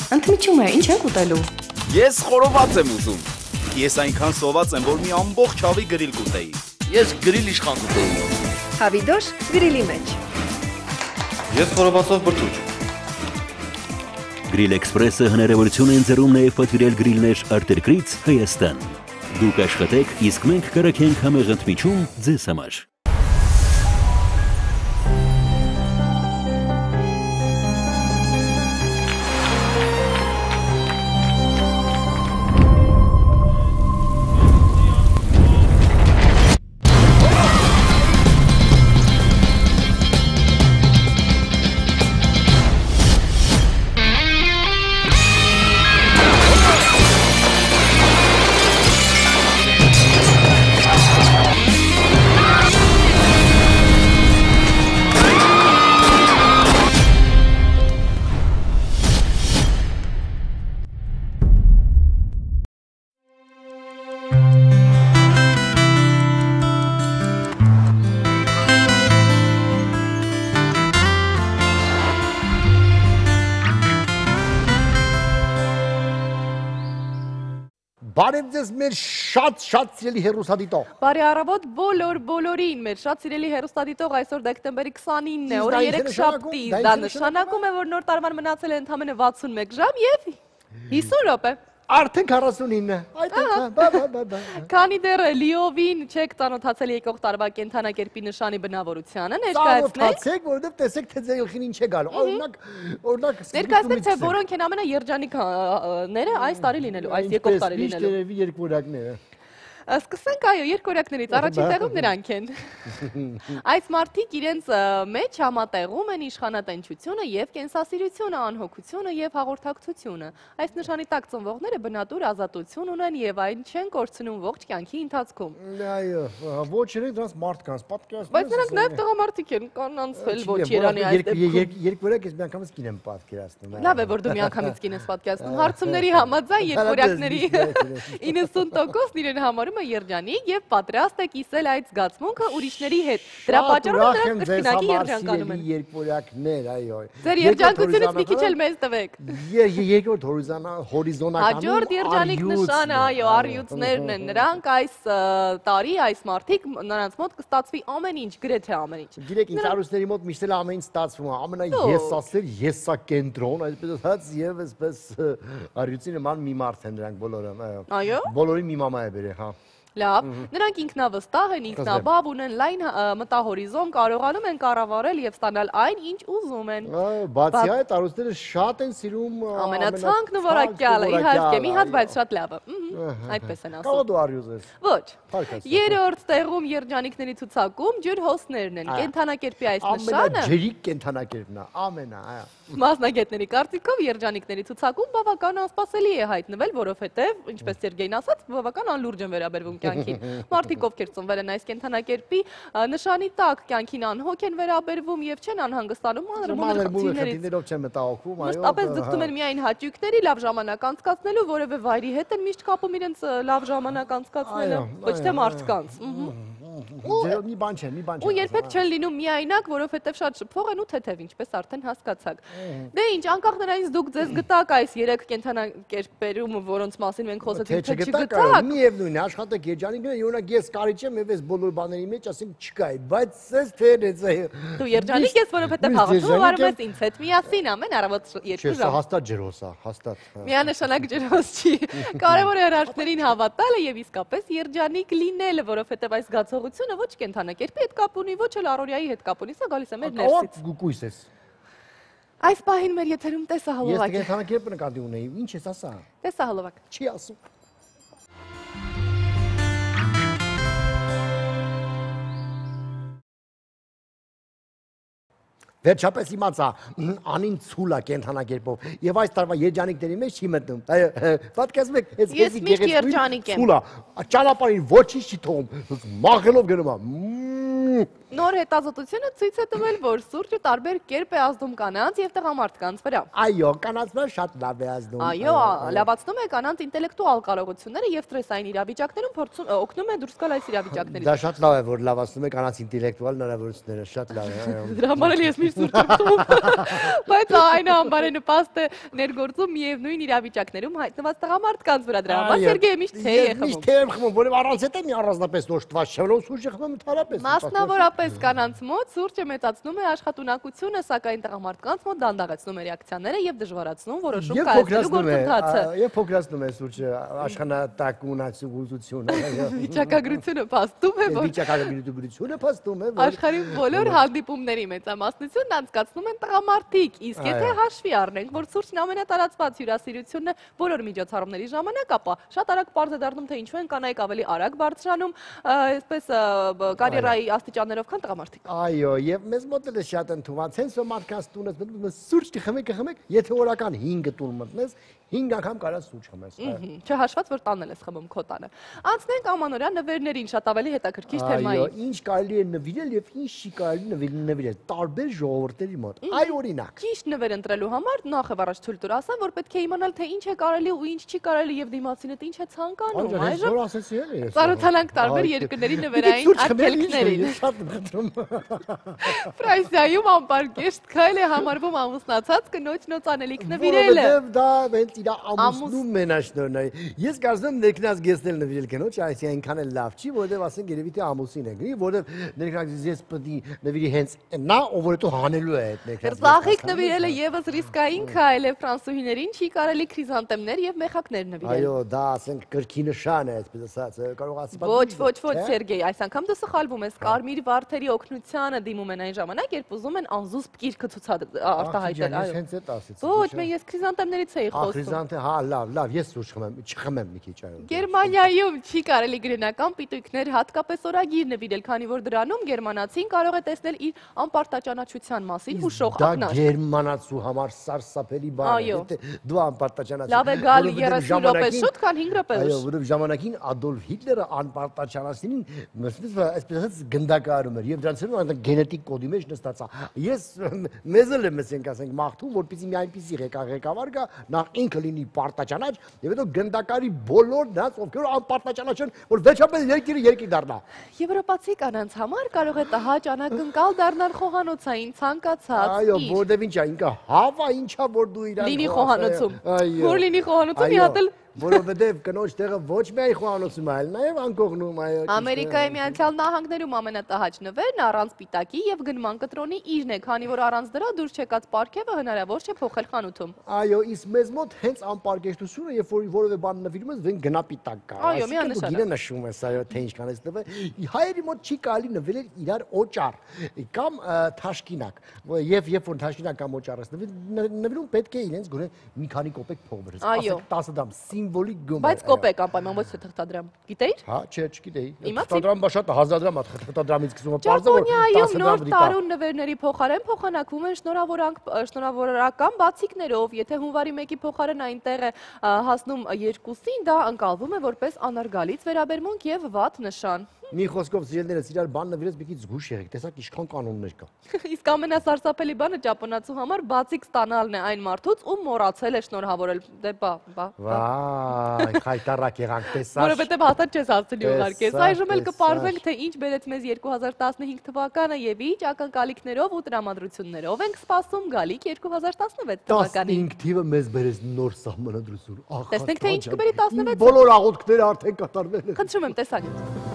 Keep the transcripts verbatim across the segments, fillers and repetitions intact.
Ընդմիջում է, ինչ եք ուտելու։ Ես խորոված եմ ուզում։ Ես այնքան սոված եմ, որ մի ամբողջ հավի գրիլ կուտեի։ Ես գրիլ իշխան կուտեի։ Հավիդոշ գրիլի մեջ։ Ես խորովածով բրդուճ։ Գրիլ Էքսպրեսը հնարավորություն է ընձեռում նաև պատվիրել գրիլներ արտերկրից Հայաստան։ Դուք աշխատեք, իսկ մենք կրակենք համեղ ընդմիջում ձեզ համար։ Բարև ձեզ մեր շատ շատ սիրելի հեռուստադիտող։ Բարի առավոտ բոլոր բոլորին մեր շատ սիրելի հեռուստադիտող այսօր դեկտեմբերի քսանինն է, օրը երեքշաբթի, դա նշանակում է, որ նոր տարվան մնացել է ընդամենը վաթսունմեկ ժամ եւ հիսուն րոպե։ Արդեն քառասունինը։ Քանի դեռ լիովին չեք ծանոթացել եկող տարվա կենդանակերպի նշանի բնավորությանը, ներկայացնենք, որովհետև տեսեք թե ձեր գլխին ինչ է գալու։ Օրինակ, օրինակ ներկայացնենք թե որոնք են ամենաերջանիկները այս տարի լինելու, այս եկող տարի լինելու։ Ինչերևի երկվորյակները։ Սկսենք այո երկորյակներից, առաջին տեղում նրանք են։ Այս մարդիկ իրենց մեջ համատեղում են իշխանատենչությունը և կենսասիրությունը, անհոգությունը և հաղորդակցությունը։ Այս նշանի տակ ծնվողները բնատուր ազատություն ունեն և այն չեն կորցնում ողջ կյանքի ընթացքում։ Այո, ոչ երեք դրանց մարդկանց, պատկերացնում Բայց նրանք նաև տղամարդիկ են, կան անցվել ոչ Երանի այս դեպքում։ Երկվորյակ ես միանգամից կին եմ պատկերացնում։ Լավ է, որ դու միանգամից կին ես պատկերացնում։ Հարցումների համաձայն երկվորյակների իննսուն տոկոսն իրեն համարում է երջանիկ և պատրաստ է կիսել այդ զգացմունքը ուրիշների հետ։ Դրա պատճառով նրանք կրկնակի երջանկանում են։ Երկվորյակներ, այո։ Ձեր երջանկությունից մի քիչ էլ մեզ տվեք։ Երկրորդ հորիզոնականում հաջորդ երջանիկ նշանը, այո, առյուծներն են։ Նրանք այս տարի, այս մարդիկ, նրանց մոտ կստացվի ամեն ինչ, գրեթե ամեն ինչ։ Գիտեք, ինձ առյուծների մոտ միշտ էլ ամեն ինչ ստացվում է, ամենաեսասեր, եսակենտրոն, այսպես ասած, եւ այսպես առյուծի նման մի մարդ են նրանք բոլորը, այո։ Բոլորի մի մամա է բերել, հա։ Լավ, նրանք ինքնավստահ են, ինքնաբավ ունեն լայն մտահորիզոն, կարողանում են կառավարել և ստանալ այն, ինչ ուզում են։ Բացի այդ, առյուծները շատ են սիրում ամենացանկն ու որակյալը, իհարկե, մի հատ, բայց շատ լավը։ Այդպես են ասում։ Կարող դու առյուծ ես։ Ոչ։ Երրորդ տեղում երջանիկների ցուցակում ջրհոսներն են։ Կենդանակերպի այս նշանը ամենաջրիկ կենդանակերպն է, ամենա, այո։ Մասնագետների կարծիքով երջանիկների ցուցակում բավական անսպասելի է հայտնվել, որովհետև, ինչպես Սերգեյն ասաց, բավական անլուրջ են վերաբերվում կյանքին։ Մարդիկ, ովքեր ծնվել են այս կենդանակերպի նշանի տակ, կյանքին անհոգ են վերաբերվում եւ չեն անհանգստանում մանր-մունր խնդիրներից։ չեն մտահոգվում, այո։ Մշտապես ձգտում են միայն հաճույքների, լավ ժամանակ անցկացնելու, որևէ վայրի հետ են միշտ կապում իրենց լավ ժամանակ անցկացնելը, ոչ թե մարդկանց։ Մի բան չէ, մի բան չէ։ Ու երբեք չեն լինում միայնակ, որովհետև շատ շփող են ու թեթև, ինչպես արդեն հասկացաք։ Դե ինչ, անկախ նրանից դուք ձեզ գտակ այս երեք կենդանակերպերում, որոնց մասին մենք խոսեցինք, թե չգտակ։ Միևնույն է, աշխատեք երջանիկները, օրինակ ես կարիճ եմ եւ այս բոլոր բաների մեջ ասենք չկա, բայց ես թե դու երջանիկ ես, որովհետև հաղթում վարում ես ինձ հետ միասին ամեն առավոտ երկու ժամ։ Չէ, հաստատ ջրհոս է, հաստատ։ Միանշանակ ջրհոս չի։ Կարևոր է հրաշքներին հավատալը եւ իսկապես երջանիկ լինելը, որովհետև այս զգացողությունը ոչ կենդանակերպի հետ կապ ունի, ոչ էլ առօրյայի հետ կապ ունի, սա գալիս է մեր ներսից։ Գուկույս ես։ Այս պահին մեր եթերում տեսահոլովակ է։ Ես կենդանակերպը նկատի ունեի, ինչ ես ասա։ Տեսահոլովակ։ Չի ասում։ Վերջապես իմացա, անին ցուլ է կենդանակերպով եւ այս տարվա երջանիկների մեջ չի մտնում։ Պատկերացնում եք, ես միշտ երջանիկ եմ։ Ցուլ է, ճանապարհին ոչինչ չի թողում, մաղելով գնում է։ Նոր հետազոտությունը ցույց է տվել, որ սուրճը տարբեր կերպ է ազդում կանանց եւ տղամարդկանց վրա։ Այո, կանանց վրա շատ լավ է ազդում։ Այո, լավացնում է կանանց ինտելեկտուալ կարողությունները եւ ստրեսային իրավիճակներում փորձում օգնում է դուրս գալ այս իրավիճակներից։ Դա շատ լավ է, որ լավացնում է կանանց ինտելեկտուալ հնարավորությունները, շատ լավ է, այո։ Դրա համար էլ ես միշտ սուրճ եմ խմում։ Բայց այն անբարենպաստ է ներգործում միևնույն իրավիճակներում հայտնված տղամարդկանց վրա, դրա համար Սերգեյը միշտ թեյ է խմում։ Միշտ թեյ եմ խմում, որովհետեւ առանց այդ մի առանձնապես նոշտված չէ, որով սուրճը խմում ընդհանրապես։ Մասնավորապես կանանց մոտ սուրճը մեծացնում է աշխատունակությունը, սակայն տղամարդկանց մոտ դանդաղեցնում է ռեակցիաները եւ դժվարացնում որոշում կայացնելու գործընթացը։ Եվ փոքրացնում է սուրճը աշխատունակությունը, վիճակագրությունը փաստում է, որ վիճակագրությունը փաստում է, որ աշխարհի բոլոր հանդիպումների մեծամասնությունն անցկացնում են տղամարդիկ, իսկ եթե հաշվի առնենք, որ սուրճն ամենատարածված հյուրասիրությունն է բոլոր միջոցառումների ժամանակ, ապա շատ արագ պարզ է դառնում, թե ինչու են կանայք ավելի արագ բարձրանում, այսպես կարիերայի աստիճաններով, քան տղամարդիկ։ Այո, եւ մեզ մոտ էլ է շատ ընդունված, հենց որ մարդկանց տունը մտնում սուրճ խմեք, խմեք, եթե օրական հինգ տուն մտնես, հինգ անգամ կարաս սուրճ խմես։ Չհաշված որ տանել ես խմում քո տանը։ Անցնենք ամանորյա նվերներին, շատ ավելի հետաքրքիր թեմայի։ Այո, ինչ կարելի է նվիրել եւ ինչ չի կարելի նվիրել տարբեր ժողովուրդների մոտ։ Այ օրինակ։ Ճիշտ նվեր ընտրելու համար նախ եւ առաջ ցույց տուր ասեմ, որ պետք է իմանալ թե ինչ է կարելի ու ինչ չի կարելի եւ դիմացինդ ինչ է ցանկանում։ Այժմ ասեցի էլի ես։ Ծառայցանանք տարբեր երկրների նվերային արգելքներին։ Շատ մտնում։ Ֆրանսիայում անպարկեշտ քայլ է համարվում ամուսնացած կնոջ նոծանելիք նվիրելը։ Որովհետեւ դա հենց իր ամուսնու մենաշնորհն է։ Ես կարծում եմ ներքնած գեստել նվիրել կնոջ, այսինքն այնքան էլ լավ չի, որովհետեւ ասենք երևի թե ամուսին է գրի, որովհետեւ ներքնած ես պետք է նվիրի հենց նա, ով որ դու հանելու է այդ ներքնած։ Ծաղիկ նվիրելը եւս ռիսկային քայլ է ֆրանսուհիներին, չի կարելի քրիզանտեմներ եւ մեխակներ նվիրել։ Այո, դա ասենք կրքի նշան է, այսպես ասած, կարող ասի պատմի։ Ոչ, ոչ, ոչ, Սերգեյ, այս անգամ դու սխալվում ես, կարմիր վարդերի օգնությանը դիմում են այն ժամանակ, երբ ուզում են անզուսպ գիրքը արտահայտել, այո։ Հենց այդ ասեցի։ Ոչ, մենք ես քրիզանտեմներից էի խոսում։ Քրիզանտե, հա, լավ, լավ, ես սուրճ խմեմ, չխմեմ մի քիչ այո։ Գերմանիայում չի կարելի գրենական պիտույքներ հատկապես օրագիր նվիրել, քանի որ դրանում գերմանացին կարող է տեսնել իր անպարտաճանաչության մասին հուշող ակնարկ։ Դա գերմանացու համար սարսափելի բան է, եթե դու անպարտաճանաչ։ Լավ է գալ երեսուն րոպե շուտ, քան հինգ րոպե ուշ։ Այո, որովհետև ժամանակին Ադոլֆ Հիտլերը անպարտաճանացին, այսպես գնդակարում էր, եւ դրանից հետո այնտեղ գենետիկ կոդի մեջ նստած է։ Ես մեզ էլ եմ ասենք, ասենք մաղթում, որպեսզի մի այնպիսի ղեկավար գա, նախ ինքը լինի պարտաճանաչ, եւ հետո գնդակարի բոլոր նրանց, ովքեր անպարտաճանաչ են, որ վերջապես երկիրը երկիր դառնա։ Եվրոպացի կանանց համար կարող է տհաճ անակնկալ դառնալ խոհանոցային ցանկացած։ Այո, որտեվ ինչա, ինքը հավա ինչա որ դու իրան լինի խոհանոցում։ Որ լինի խոհանոցում, մի հատ էլ որովհետև կնոջ տեղը ոչ միայն խոհանոցում այլ նաև անկողնում այո։ Ամերիկայի Միացյալ Նահանգներում ամենատահաճ նվերն առանց պիտակի եւ գնման կտրոնի իրն է, քանի որ առանց դրա դուրս չեկած պարգևը հնարավոր չէ փոխել խանութում։ Այո, իսկ մեզ մոտ հենց անպարկեշտությունը, երբ որ որևէ բան նվիրում ես, վեն գնա պիտակ կա։ Այո, միանշանակ։ Գինը նշում ես, այո, թե ինչքան ես տվել։ Հայերի մոտ չի կարելի նվիրել իրար օճառ կամ թաշկինակ։ Եվ երբ որ թաշկինակ կամ օճառ ես նվիրում, պետք է իրենց գոնե մի քանի կոպեկ փող վերես։ Ասենք տասը դրամ սիմվոլիկ գում է։ Բայց կոպեկ անպայման ոչ թե թղթադրամ։ Գիտեիր։ Հա, չէ, չգիտեի։ Թղթադրամ բա շատ հազար դրամ է, թղթադրամից սկսում է բարձր որ տասը դրամ դիտա։ Տարուն նվերների փոխարեն փոխանակվում են շնորհավորական բացիկներով, եթե հունվարի մեկի փոխարեն այնտեղ է հասնում երկուսին, դա ընկալվում է որպես անարգալից վերաբերմունք եւ վատ նշան։ Մի խոսքով սիրելիներս իրար բան նվիրես մի քիչ զգուշ եղեք, տեսակ ինչքան կանոններ կա։ Իսկ ամենասարսափելի բանը ճապոնացու համար բացիկ ստանալն է այն մարդուց, ում մոռացել է շնորհավորել։ Դե բա, բա։ Վայ, խայտարակ եղանք, տեսա։ Որովհետև հաստատ չես ասելի ուղարկես։ Այժմ էլ կպարզենք, թե ինչ բերեց մեզ երկու հազար տասնհինգ թվականը եւ ինչ ակնկալիքներով ու տրամադրություններով ենք սպասում գալիք երկու հազար տասնվեց թվականին։ տասնհինգ թիվը մեզ բերեց նոր սահմանադրություն։ Տեսնենք թե ինչ կբերի տասնվեցը։ Բոլոր աղոթքները արդեն կատարվել են։ Խնդրում եմ, տեսակ։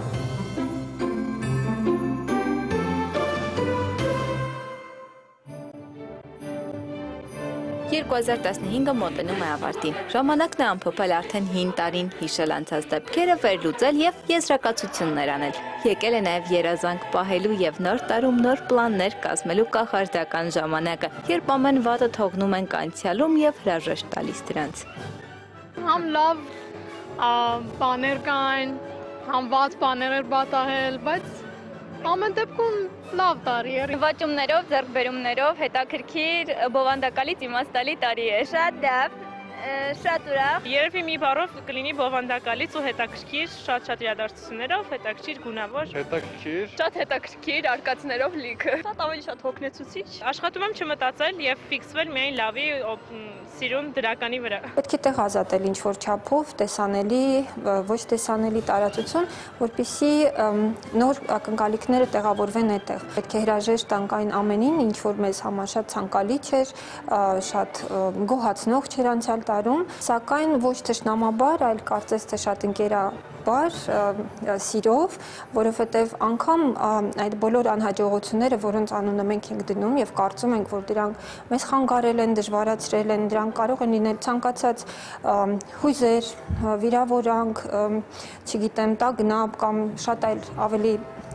երկու հազար տասնհինգը մոտենում է ավարտին։ Ժամանակն է ամփոփել արդեն հին տարին, հիշել անցած դեպքերը, վերլուծել եւ եզրակացություններ անել։ Եկել է նաեւ երազանք պահելու եւ նոր տարում նոր պլաններ կազմելու կախարդական ժամանակը, երբ ամեն վատը թողնում ենք անցյալում եւ հրաժեշտ տալիս դրանց։ Համ լավ բաներ կային, համ վատ բաներ էր պատահել, բայց ամեն դեպքում լավ տարի էր։ Նվաճումներով, ձեռքբերումներով հետաքրքիր, բովանդակալից իմաստալի տարի է։ Շատ լավ։ Շատ ուրախ։ Երևի մի բառով կլինի բովանդակալից ու հետաքրքիր, շատ-շատ իրադարձություններով, հետաքրքիր, գունավոր։ Հետաքրքիր։ Շատ հետաքրքիր, արկածներով լիքը։ Շատ ավելի շատ հոգնեցուցիչ։ Աշխատում եմ չմտածել եւ ֆիքսվել միայն լավի սիրուն դրականի վրա։ Պետք է տեղ ազատել ինչ-որ չափով, տեսանելի, ոչ տեսանելի տարածություն, որպեսզի նոր ակնկալիքները տեղավորվեն այդտեղ։ Պետք է հրաժեշտ տանք այն ամենին, ինչ որ մեզ համար շատ ցանկալի չէր, շատ գոհացնող չէր անցյալ տարում, սակայն ոչ թշնամաբար, այլ կարծես թե շատ ընկերաբար, սիրով, որովհետև անգամ այդ բոլոր անհաջողությունները, որոնց անունը մենք ենք դնում եւ կարծում ենք, որ դրանք մեզ խանգարել են, դժվարացրել են, դրանք կարող են լինել ցանկացած հույզեր, վիրավորանք, չգիտեմ, տագնապ կամ շատ այլ ավելի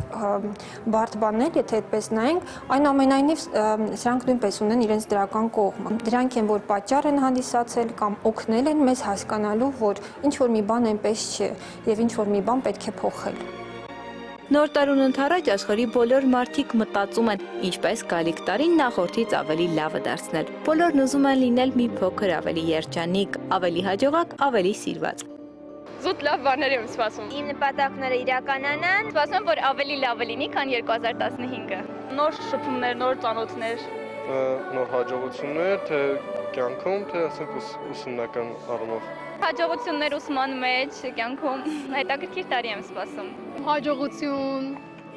բարդ բաներ, եթե այդպես նայենք, այնուամենայնիվ սրանք նույնպես ունեն իրենց դրական կողմը։ Դրանք են, որ պատճառ են հանդիսացել կամ օգնել են մեզ հասկանալու, որ ինչ-որ մի բան այնպես չէ եւ ինչ-որ մի բան պետք է փոխել։ Նոր տարուն ընթառաջ աշխարհի բոլոր մարդիկ մտածում են, ինչպես գալիք տարին նախորդից ավելի լավը դարձնել։ Բոլորն ուզում են լինել մի փոքր ավելի երջանիկ, ավելի հաջողակ, ավելի սիրված։ Զուտ լավ բաներ եմ սպասում։ Իմ նպատակները իրականանան։ Սպասում եմ, որ ավելի լավը լինի, քան երկու հազար տասնհինգը։ Նոր շփումներ, նոր ծանոթներ։ Նոր հաջողություններ, թե կյանքում, թե ասենք ուսումնական առումով։ Հաջողություններ ուսման մեջ, կյանքում հետաքրքիր տարի եմ սպասում։ Հաջողություն,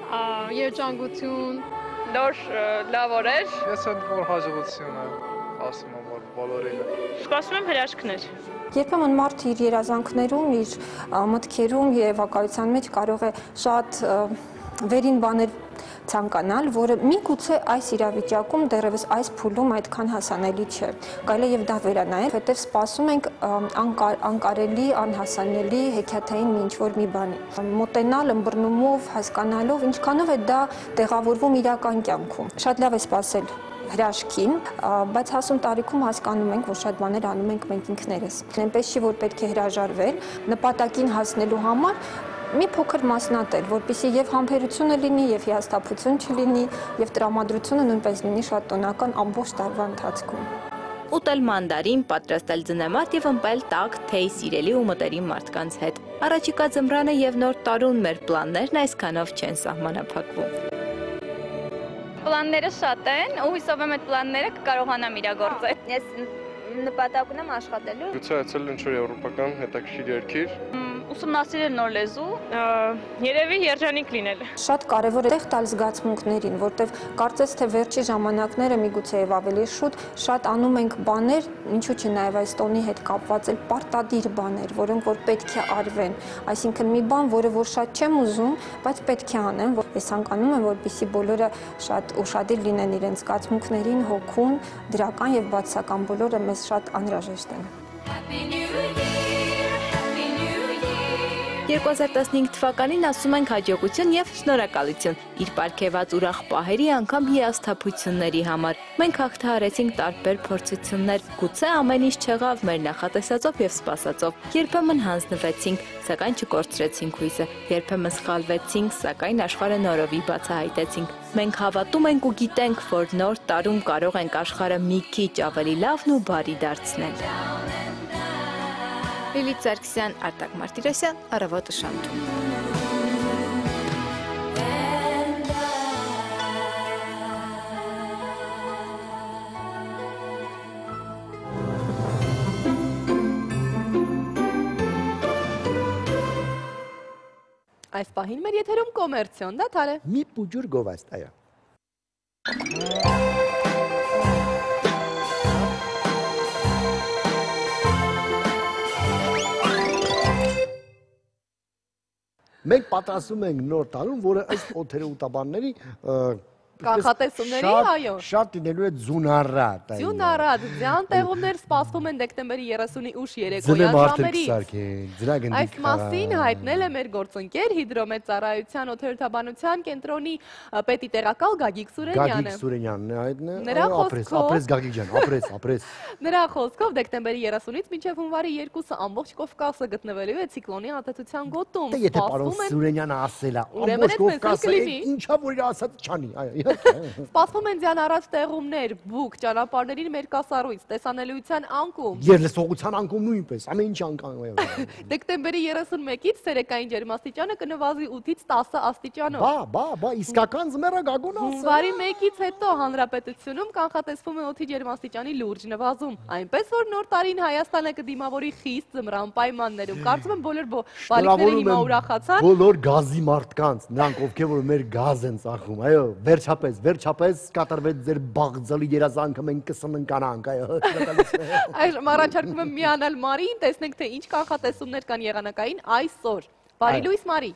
երջանկություն, նոր լավ օրեր։ Ես եմ որ հաջողությունը ասում եմ, որ բոլորին։ Սպասում եմ հրաշքներ։ Երբեմն մարդը իր երազանքներում, իր մտքերում եւ ակայության մեջ կարող է շատ վերին բաներ ցանկանալ, որը միգուցե այս իրավիճակում դեռևս այս փուլում այդքան հասանելի չէ։ Կարելի է եւ դա վերանայել, որտեղ սպասում ենք անկարելի, անհասանելի, հեքիաթային ինչ-որ մի բանի։ Մոտենալ ըմբռնումով, հասկանալով, ինչքանով է դա տեղավորվում իրական կյանքում։ Շատ լավ է սպասել հրաշքին, բայց հասուն տարիքում հասկանում ենք, որ շատ բաներ անում ենք մենք ինքներս։ Այնպես չի, որ պետք է հրաժարվել, նպատակին հասնելու համար մի փոքր մասնատել, որպեսզի եւ համբերությունը լինի, եւ հիասթափություն չլինի, եւ տրամադրությունը նույնպես լինի շատ տոնական ամբողջ տարվա ընթացքում։ Ուտել մանդարին, պատրաստել ձնեմատ եւ ըմպել տաք թեյ սիրելի ու մտերիմ մարդկանց հետ։ Առաջիկա ձմռանը եւ նոր տարուն մեր պլաններն այսքանով չեն սահմանափակվում։ Պլանները շատ են, ու հույսով եմ այդ պլանները կկարողանամ իրագործել։ Ես նպատակ ունեմ աշխատելու։ Գուցե այցելել ինչ-որ եվրոպական հետաքրքիր երկիր։ Ուսումնասիրել նոր լեզու, երևի երջանիկ լինել։ Շատ կարևոր է տեղ տալ զգացմունքներին, որտեղ կարծես թե վերջի ժամանակները միգուցե եւ ավելի շուտ շատ անում ենք բաներ, ինչու՞ չէ նաեւ այս տոնի հետ կապված էլ պարտադիր բաներ, որոնք որ պետք է արվեն, այսինքն մի բան, որը որ շատ չեմ ուզում, բայց պետք է անեմ, որ ես ցանկանում եմ, որպեսզի բոլորը շատ ուշադիր լինեն իրենց զգացմունքներին, հոգուն, դրական եւ բացական բոլորը մեզ շատ անհրաժեշտ են։ երկու հազար տասնհինգ թվականին ասում ենք հաջողություն եւ շնորհակալություն իր պարգեւած ուրախ պահերի անգամ հիասթափությունների համար։ Մենք հաղթահարեցինք տարբեր փորձություններ, գուցե ամեն ինչ չեղավ մեր նախատեսածով եւ սպասածով։ Երբեմն հանձնվեցինք, սակայն չկորցրեցինք հույսը, երբեմն սխալվեցինք, սակայն աշխարհը նորովի բացահայտեցինք։ Մենք հավատում ենք ու գիտենք, որ նոր տարում կարող ենք աշխարհը մի քիչ ավելի լավն ու բարի դարձնել։ Լիլիթ Սարգսյան, Արտակ Մարտիրոսյան, Առավոտը շանթում։ Այս պահին մեր եթերում կոմերցիոն, դա Թարե։ Մի պուջուր գովաստ, այո։ Մենք պատրաստում ենք նոր տարում, որը ըստ օթերոուտաբանների Կանխատեսումների, այո։ Շատ լինելու է ձյունառատ։ Ձյունառատ, ձյան տեղումներ սպասվում են դեկտեմբերի երեսունի ուշ երեկոյան ժամերից։ Այս մասին հայտնել է մեր գործընկեր հիդրոմեծառայության օթերոթաբանության կենտրոնի պետի տեղակալ Գագիկ Սուրենյանը։ Գագիկ Սուրենյանն է հայտնել։ Նրա խոսքով, ապրես Գագիկ ջան, ապրես, ապրես։ Նրա խոսքով դեկտեմբերի երեսունից մինչև հունվարի երկուսը ամբողջ Կովկասը գտնվելու է ցիկլոնի ատեցության գոտում։ Եթե պարոն Սուրենյանը ասել է, ամբողջ Կովկասը ինչա որ իր ասած չանի, այո։ Սպասվում են ձյան առած տեղումներ, բուկ, ճանապարհներին մեր կասառույց, տեսանելիության անկում։ Երլեսողության անկում նույնպես, ամեն ինչ անկամ։ Դեկտեմբերի երեսունմեկից ցերեկային ջերմաստիճանը կնվազի ութից տասը աստիճանով։ Բա, բա, բա, իսկական զմերը գագուն ասա։ Հունվարի մեկից հետո հանրապետությունում կանխատեսվում է օդի ջերմաստիճանի լուրջ նվազում, այնպես որ նոր տարին Հայաստանը կդիմավորի խիստ ձմռան պայմաններում։ Կարծում եմ բոլոր բալիկները հիմա ուրախացան։ Բոլոր գազի մարդկանց, նրանք ովքեր որ մեր գազ են ծախում, այո, վերջապես, վերջապես կատարվեց ձեր բաղձալի երազանքը, մենք կսննկանանք, այո։ Այժմ առաջարկում եմ միանալ Մարիին, տեսնենք թե ինչ կանխատեսումներ կան եղանակային այսօր։ Բարի լույս Մարի։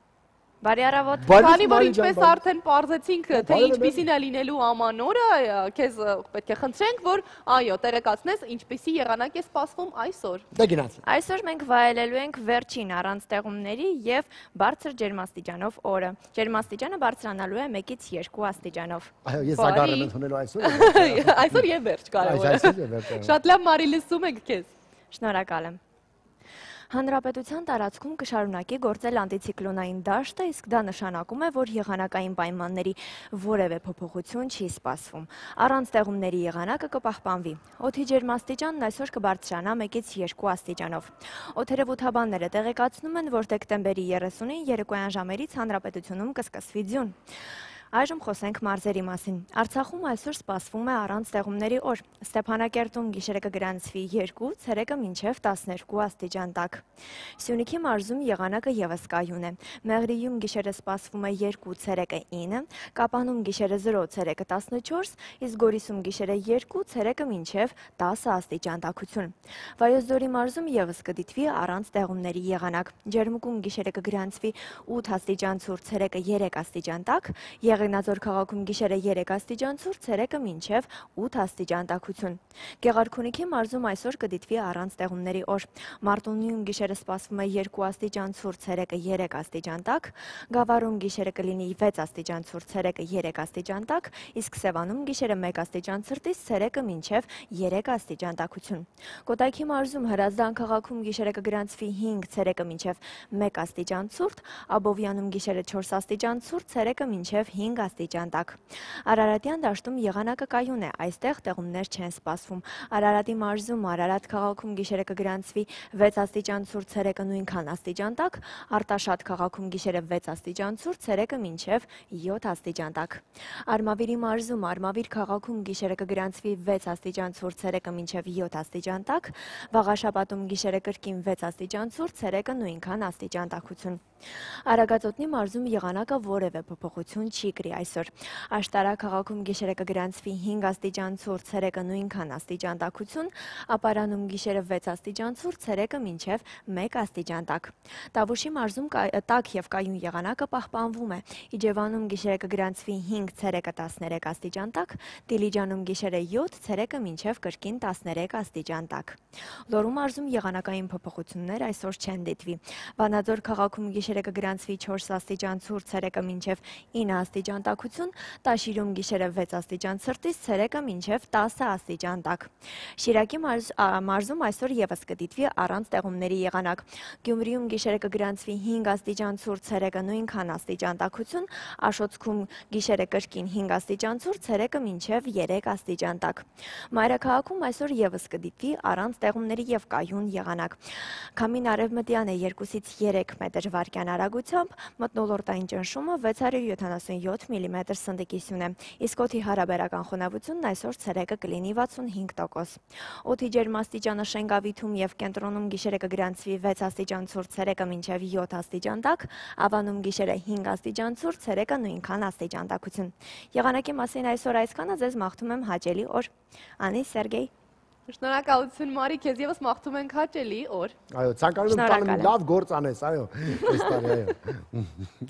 Բարի առավոտ։ Քանի որ ինչպես արդեն պարզեցինք, թե ինչպիսին է լինելու ամանորը, քեզ պետք է խնդրենք, որ այո, տեղեկացնես ինչպիսի եղանակ է սպասվում այսօր։ Դե գնաց։ Այսօր մենք վայելելու ենք վերջին առանց տեղումների եւ բարձր ջերմաստիճանով օրը։ Ջերմաստիճանը բարձրանալու է մեկից երկու աստիճանով։ Այո, ես զագարը եմ ընդունելու այսօր։ Այսօր եւ վերջ կարող է։ Շատ լավ Մարի, լսում ենք քեզ։ Շնորհակալ եմ։ Հանրապետության տարածքում կշարունակի գործել անտիցիկլոնային դաշտը, իսկ դա նշանակում է, որ եղանակային պայմանների որևէ փոփոխություն չի սպասվում։ Առանց տեղումների եղանակը կպահպանվի։ Օդի ջերմաստիճանն այսօր կբարձրանա մեկից երկու աստիճանով։ Օդերևութաբանները տեղեկացնում են, որ դեկտեմբերի երեսունին երեկոյան ժամերից հանրապետությունում կսկսվի ձյուն։ Այժմ խոսենք մարզերի մասին։ Արցախում այսօր սպասվում է առանց տեղումների օր։ Ստեփանակերտում գիշերը կգրանցվի երկու, ցերեկը մինչև տասներկու աստիճան տաք։ Սյունիքի մարզում եղանակը ևս կայուն է։ Մեղրիում գիշերը սպասվում է երկու, ցերեկը ինը, Կապանում գիշերը զրո, ցերեկը տասնչորս, իսկ Գորիսում գիշերը երկու, ցերեկը մինչև տասը աստիճան տաքություն։ Վայոց ձորի մարզում ևս կդիտվի առանց տեղումների եղանակ։ Ջերմուկում գիշերը կգրանցվի ութ աստիճան ցուրտ, ցերեկը երեք աստիճան տաք, Եղեգնաձոր քաղաքում գիշերը երեք աստիճան ցուրտ, ցերեկը մինչև ութ աստիճան տաքություն։ Գեղարքունիքի մարզում այսօր կդիտվի առանց տեղումների օր։ Մարտունիում գիշերը սպասվում է երկու աստիճան ցուրտ, ցերեկը երեք աստիճան տաք, Գավառում գիշերը կլինի վեց աստիճան ցուրտ, ցերեկը երեք աստիճան տաք, իսկ Սևանում գիշերը մեկ աստիճան ցրտից, ցերեկը մինչև երեք աստիճան տաքություն։ Կոտայքի մարզում Հրազդան քաղաքում գիշերը կգրանցվի հինգ, ցերեկը մինչև մեկ աստիճան ցուրտ, Աբովյանում գիշերը չորս աստիճան ցուրտ, ցերեկը մինչև հինգ աստիճան տաք։ Արարատյան դաշտում եղանակը կայուն է, այստեղ տեղումներ չեն սպասվում։ Արարատի մարզում Արարատ քաղաքում գիշերը կգրանցվի վեց աստիճան ցուրտ, ցերեկը նույնքան աստիճան տաք, Արտաշատ քաղաքում գիշերը վեց աստիճան ցուրտ, ցերեկը մինչև յոթ աստիճան տաք։ Արմավիրի մարզում Արմավիր քաղաքում գիշերը կգրանցվի վեց աստիճան ցուրտ, ցերեկը մինչև յոթ աստիճան տաք, Վաղաշապատում գիշերը կրկին վեց աստիճան ցուրտ, ցերեկը նույնքան աստիճան տաքություն։ Արագածոտնի մարզում եղանակը որևէ փոփոխություն չի կրի այսօր։ Աշտարակ քաղաքում գիշերը կգրանցվի հինգ աստիճան ցուրտ, ցերեկը նույնքան աստիճան տաքություն, Ապարանում գիշերը վեց աստիճան ցուրտ, ցերեկը մինչև մեկ աստիճան տաք։ Տավուշի մարզում տաք եւ կայուն եղանակը պահպանվում է։ Իջևանում գիշերը կգրանցվի հինգ, ցերեկը տասներեք աստիճան տաք, Դիլիջանում գիշերը յոթ, ցերեկը մինչև կրկին տասներեք աստիճան տաք։ Լոռու մարզում եղանակային փոփոխություններ այսօր չեն դիտվի։ Վանաձոր քաղաքում գիշերը կգրանցվի չորս աստիճան ցուրտ, ցերեկը մինչև ինը աստիճան տաքություն, Տաշիրում գիշերը վեց աստիճան ցրտից, ցերեկը մինչև տասը աստիճան տաք։ Շիրակի մարզում այսօր ևս կդիտվի առանց տեղումների եղանակ։ Գյումրիում գիշերը կգրանցվի հինգ աստիճան ցուրտ, ցերեկը նույնքան աստիճան տաքություն, Աշոտցքում գիշերը կրկին հինգ աստիճան ցուրտ, ցերեկը մինչև երեք աստիճան տաք։ Մայրաքաղաքում այսօր ևս կդիտվի առանց տեղումների եւ կայուն եղանակ։ Քամին արևմտյան է երկուսից երեք մետր վարկյան արագությամբ, մթնոլորտային ճնշումը վեց հարյուր յոթանասունյոթ միլիմետր սնդիկիսյուն է, իսկ օդի հարաբերական խոնավությունն այսօր ցերեկը կլինի վաթսունհինգ տոկոս։ Օդի ջերմաստիճանը Շենգավիթում եւ կենտրոնում գիշերը կգրանցվի վեց աստիճան ցուրտ, ցերեկը մինչև յոթ աստիճան տաք, Ավանում գիշերը հինգ աստիճան ցուրտ, ցերեկը նույնքան աստիճան տաքություն։ Եղանակի մասին այսօր այսքանը, ձեզ մաղթում եմ հաճելի օր։ Անի Սերգեյ։ Շնորհակալություն Մարի, քեզ եւս մաղթում ենք հաճելի օր։ Այո, ցանկանում եմ տանը լավ գործ անես, այո։ Այս տարի, այո։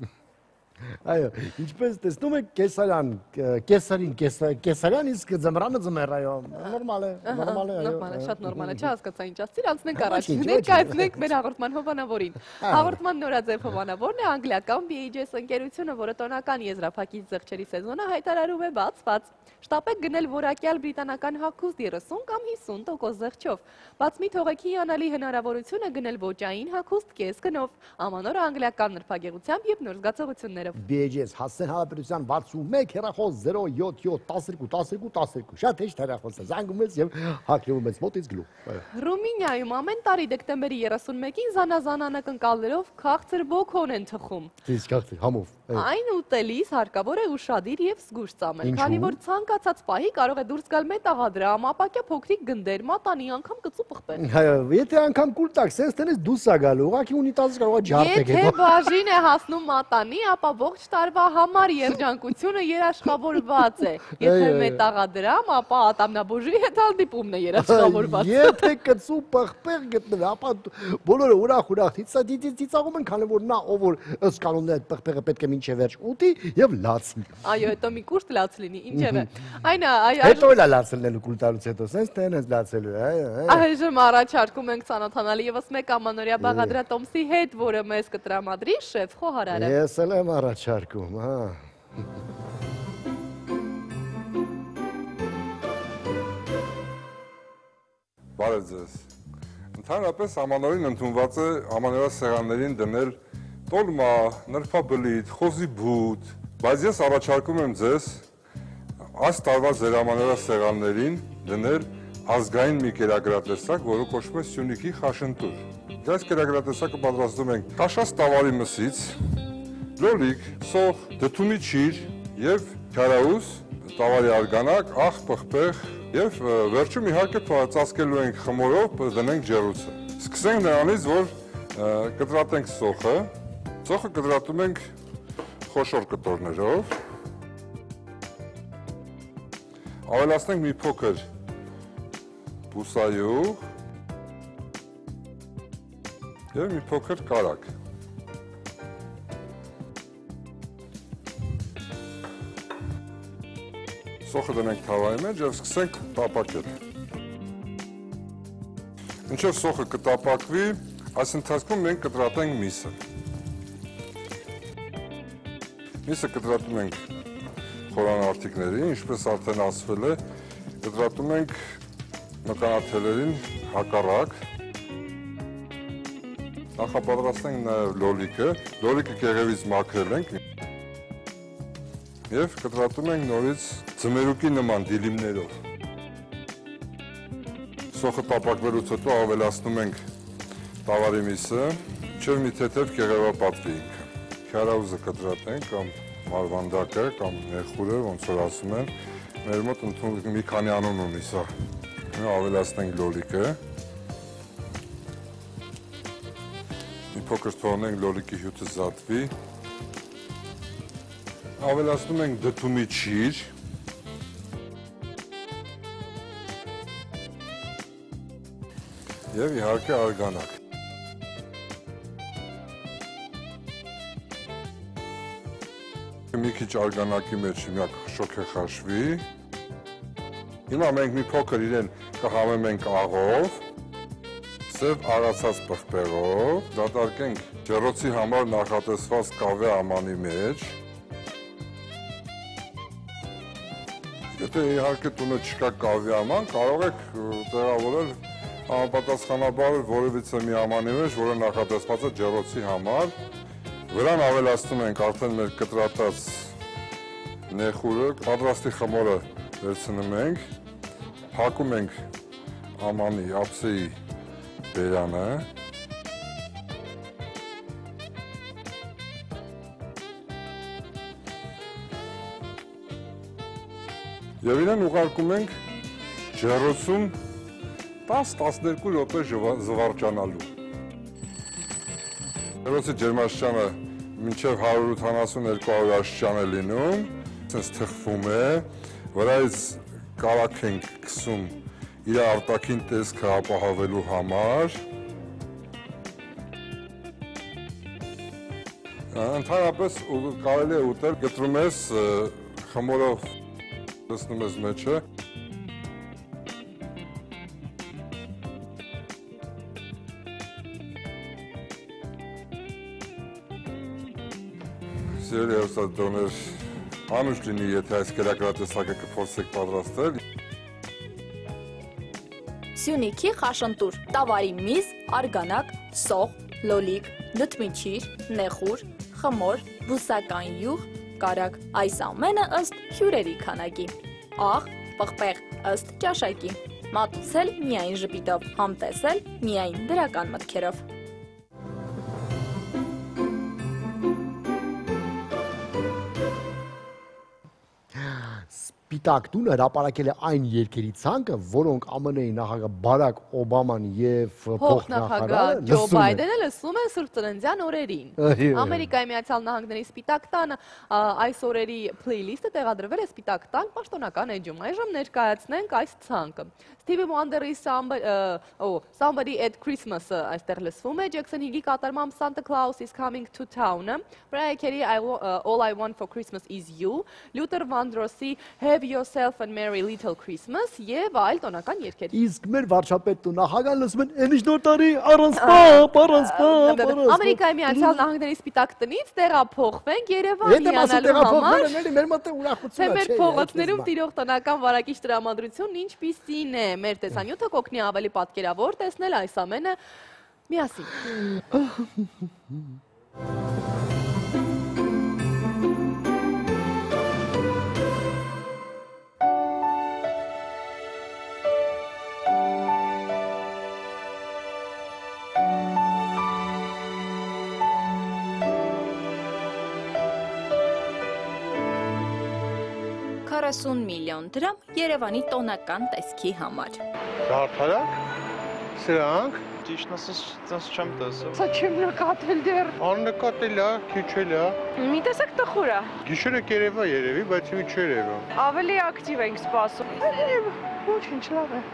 Այո, ինչպես տեսնում եք, կեսարյան, կեսարին, կեսարյան իսկ ձմռանը ձմեռ, այո, նորմալ է, նորմալ է, այո։ Նորմալ է, շատ նորմալ է, չհասկացա ինչ ասցիր, անցնենք առաջ։ Ներկայացնենք մեր հաղորդման հովանավորին։ Հաղորդման նորաձև հովանավորն է անգլիական B H S ընկերությունը, որը տոնական եզրափակիչ զեղչերի սեզոնը հայտարարում է բացված։ Շտապեք գնել որակյալ բրիտանական հագուստ երեսուն կամ հիսուն տոկոս զեղչով։ Բացմի թողեքի անալի հնարավորությունը գնել ոճային հագուստ կես գնով։ Ամանորը անգլիական նրբագեղությամբ եւ նոր զգացողություններով։ նոմերով։ բի էյչ էս Հասցեն Հանրապետության վաթսունմեկ հեռախոս զերո յոթ յոթ տասնյոթ տասնյոթ տասնյոթ շատ հեշտ հեռախոս է, զանգում ես եւ հագնում ես մոտից գլուխ։ Ռումինիայում ամեն տարի դեկտեմբերի երեսունմեկին զանազան անակնկալներով քաղցր բոքոն են թխում։ Իսկ քաղցր համով։ Այն ուտելիս հարկավոր է ուշադիր եւ զգույշ ծամել, քանի որ ցանկացած պահի կարող է դուրս գալ մետաղադրամ, ապակյա փոքրիկ գնդեր, մատանի, անգամ կծու պղպել։ Եթե անգամ կուլ տակ, սենց տենես դուրս է գալու, ուղղակի ունիտազը կարող է ջարդեք։ Եթե բաժին է հասնում մատանի, ապա ողջ տարվա համար երջանկությունը երաշխավորված է։ Եթե մետաղադրամ, ապա ատամնաբուժի հետ հանդիպումն է երաշխավորված։ Եթե կծու պղպեղ գտնվի, ապա բոլորը ուրախ-ուրախ ծիծաղում են, քանի որ նա ով որ ըստ կանոնի այդ պղպեղը պետք է մինչև վերջ ուտի եւ լացի։ Այո, հետո մի կուրտ լաց լինի, ինչևէ։ Այն հետո էլ լացնելու կուլ տալուց հետո, սենց տենես լացելու, այո։ Այժմ առաջարկում ենք ծանոթանալ եւս մեկ ամանորյա բաղադրատոմսի հետ, որը մեզ կտրամադրի շեֆ խոհարարը։ Ես էլ եմ առաջարկում, հա։ Բարև ձեզ։ Ընդհանրապես ամանորին ընդունված է ամանորյա սեղաններին դնել տոլմա, նրբաբլիթ, խոզի բութ, բայց ես առաջարկում եմ ձեզ այս տարվա ձեր ամանորյա սեղաններին դնել ազգային մի կերակրատեսակ, որը կոչվում է Սյունիքի խաշնտուր։ Այս կերակրատեսակը պատրաստում ենք քաշած տավարի մսից, լոլիկ, սոխ, դդումի ճիր եւ քարաուս, տավարի արգանակ, աղ, պղպեղ եւ վերջում իհարկե ծածկելու ենք խմորով, դնենք ջեռուցը։ Սկսենք նրանից, որ կտրատենք սոխը, սոխը կտրատում ենք խոշոր կտորներով, ավելացնենք մի փոքր բուսայուղ եւ մի փոքր կարագ։ Սոխը դնենք թավայի մեջ եւ սկսենք տապակել։ Մինչեւ սոխը կտապակվի, այս ընթացքում մենք կտրատենք միսը։ Միսը կտրատում ենք խորանարդիկներին, ինչպես արդեն ասվել է, կտրատում ենք մկանաթելերին հակառակ։ Նախապատրաստենք նաև լոլիկը, լոլիկը կեղևից մաքրել ենք և կտրատում ենք նորից ձմերուկի նման դիլիմներով։ Սոխը տապակվելուց հետո ավելացնում ենք տավարի միսը, մինչև մի թեթև կեղևապատվի ինքը։ Քյարաուզը կտրատենք կամ մարվանդակը կամ նեխուրը, ոնց որ ասում են, մեր մոտ ընդունվում մի քանի անուն ունի սա։ Ավելացնենք լոլիկը։ Մի փոքր թողնենք լոլիկի հյութը զատվի։ Ավելացնում ենք դդումի ճիր։ Եվ իհարկե արգանակ։ Մի քիչ արգանակի մեջ միակ շոք է խաշվի։ Հիմա մենք մի փոքր իրեն կհամեմ ենք աղով, սև արացած պղպեղով, դատարկենք ջեռոցի համար նախատեսված կավե ամանի մեջ։ Եթե իհարկե տունը չկա կավե աման, կարող եք տեղավորել համապատասխանաբար որևիցե մի ամանի մեջ, որը նախատեսված է ջեռոցի համար։ Վրան ավելացնում ենք արդեն մեր կտրատած նեխուրը, պատրաստի խմորը վերցնում ենք, հակում ենք ամանի ափսեի բերանը, և իրեն ուղարկում ենք ջեռոցում տասը տասներկու րոպե զվարճանալու։ Ջեռոցի ջերմաստիճանը մինչև հարյուր ութանասունյոթ աստիճան է լինում, այսպես թխվում է, վրայից կարագ ենք քսում իր արտաքին տեսքը ապահովելու համար։ Ընդհանրապես կարելի է ուտել, գտրում ես խմորով լցնում ես մեջը։ Սիրելի հեռուստադիտողներ, անուշ լինի, եթե այս կերակրատեսակը կփորձեք պատրաստել։ Սյունիքի խաշնտուր, տավարի միս, արգանակ, սոխ, լոլիկ, դդմիչիր, նեխուր, խմոր, բուսական յուղ, կարագ, այս ամենը ըստ հյուրերի քանակի, աղ, պղպեղ ըստ ճաշակի, մատուցել միայն ժպիտով, համտեսել միայն դրական մտքերով։ Սպիտակ տունը հրապարակել է այն երկերի ցանկը, որոնք ԱՄՆ-ի նախագահ Բարակ Օբաման եւ փոխնախագահ Ջո Բայդենը լսում են Սուրբ Ծննդյան օրերին։ Ամերիկայի Միացյալ Նահանգների Սպիտակ տանը այս օրերի փլեյլիստը տեղադրվել է Սպիտակ տան պաշտոնական էջում։ Այժմ ներկայացնենք այս ցանկը։ Stevie Wonder-ի Somebody at Christmas-ը այստեղ լսվում է, Ջեքսոն հինգի կատարմամբ Santa Claus is coming to town-ը, Mariah Carey All I Want for Christmas is You, Luther Vandross-ի Have Yourself a Merry Little Christmas եւ այլ տոնական երգեր։ Իսկ մեր վարչապետն ու նախագահան լսում են «Էնիշ նոր տարի, առանց պապ, առանց պապ, առանց»։ Ամերիկայի Միացյալ Նահանգների Սպիտակ տնից տեղափոխվենք Երևան հիանալու համար։ Մեր մոտ ուրախություն է, մեր փողոցներում տիրող տնական վարակիչ տրամադրությունն ինչպիսին է։ Մեր տեսանյութը կօգնի ավելի պատկերավոր տեսնել այս ամենը միասին։ քառասուն միլիոն դրամ Երևանի տոնական տեսքի համար։ Զարդարակ, սրանք Ճիշտն ասած, ցած չեմ տեսել։ Սա չեմ նկատել դեռ։ աննկատել է, քիչ է։ Մի տեսակ տխուր է։ Գիշերը կերևա երևի, բայց մի չէր երևա։ Ավելի ակտիվ ենք սպասում։ Ոչինչ լավ է։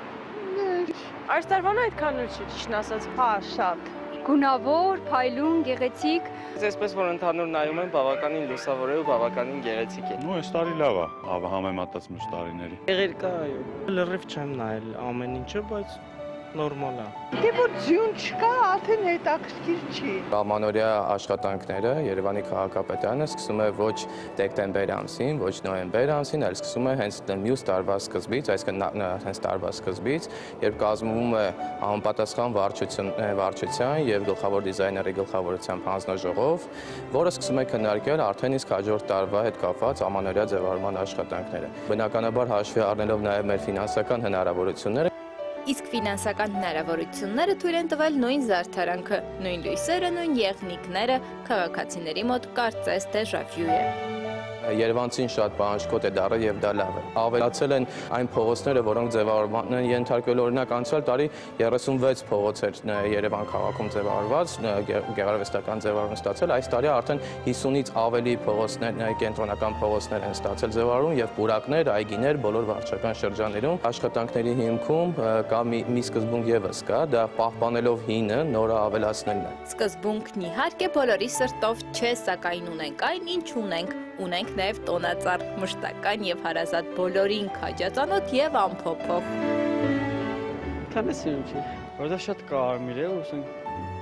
Այս տարվան այդքան էլ չի, ճիշտն ասած, հա, շատ։ Գունավոր, փայլուն, գեղեցիկ։ Այսպես որ ընդհանուր նայում եմ, բավականին լուսավոր է ու բավականին գեղեցիկ է։ Ու այս տարի լավ է, համեմատած մյուս տարիների։ Եղել կա, այո։ Լրիվ չեմ նայել ամեն ինչը, բայց նորմալ է։ Դե որ ձյուն չկա, արդեն հետաքրքիր չի։ Ամանորյա աշխատանքները Երևանի քաղաքապետարանը սկսում է ոչ դեկտեմբեր ամսին, ոչ նոյեմբեր ամսին, այլ սկսում է հենց մյուս տարվա սկզբից, այսինքն հենց տարվա սկզբից, երբ կազմվում է համապատասխան վարչություն, վարչության եւ գլխավոր դիզայների գլխավորությամբ հանձնաժողով, որը սկսում է քննարկել արդեն իսկ հաջորդ տարվա հետ կապված ամանորյա ձևավորման աշխատանքները։ Բնականաբար հաշվի առնելով նաեւ մեր ֆինանսական հնարավորությունները Իսկ ֆինանսական հնարավորությունները թույլ են տվել նույն զարդարանքը, նույն լույսերը, նույն եղնիկները, քաղաքացիների մոտ կարծես դեժավյու է։ Երևանցին շատ պահանջկոտ է դառը եւ դա լավ է։ Ավելացել են այն փողոցները, որոնք ձևավորման են ենթարկվել, օրինակ անցյալ տարի երեսունվեց փողոց էր Երևան քաղաքում ձևավորված, գեղարվեստական ձևավորում ստացել, այս տարի արդեն հիսունից ավելի փողոցներ, կենտրոնական փողոցներ են ստացել ձևավորում եւ պուրակներ, այգիներ բոլոր վարչական շրջաններում։ Աշխատանքների հիմքում կա մի սկզբունք եւս կա, դա պահպանելով հինը նորը ավելացնելն է։ Սկզբունքն իհարկե բոլորի սրտով չէ, սակայն ունենք այն, ինչ ունենք, ունենք նաև տոնածառ, մշտական եւ հարազատ բոլորին քաջածանոթ եւ ամփոփող։ Քանես ինչ է, որտեղ շատ կարմիր է, ուսենք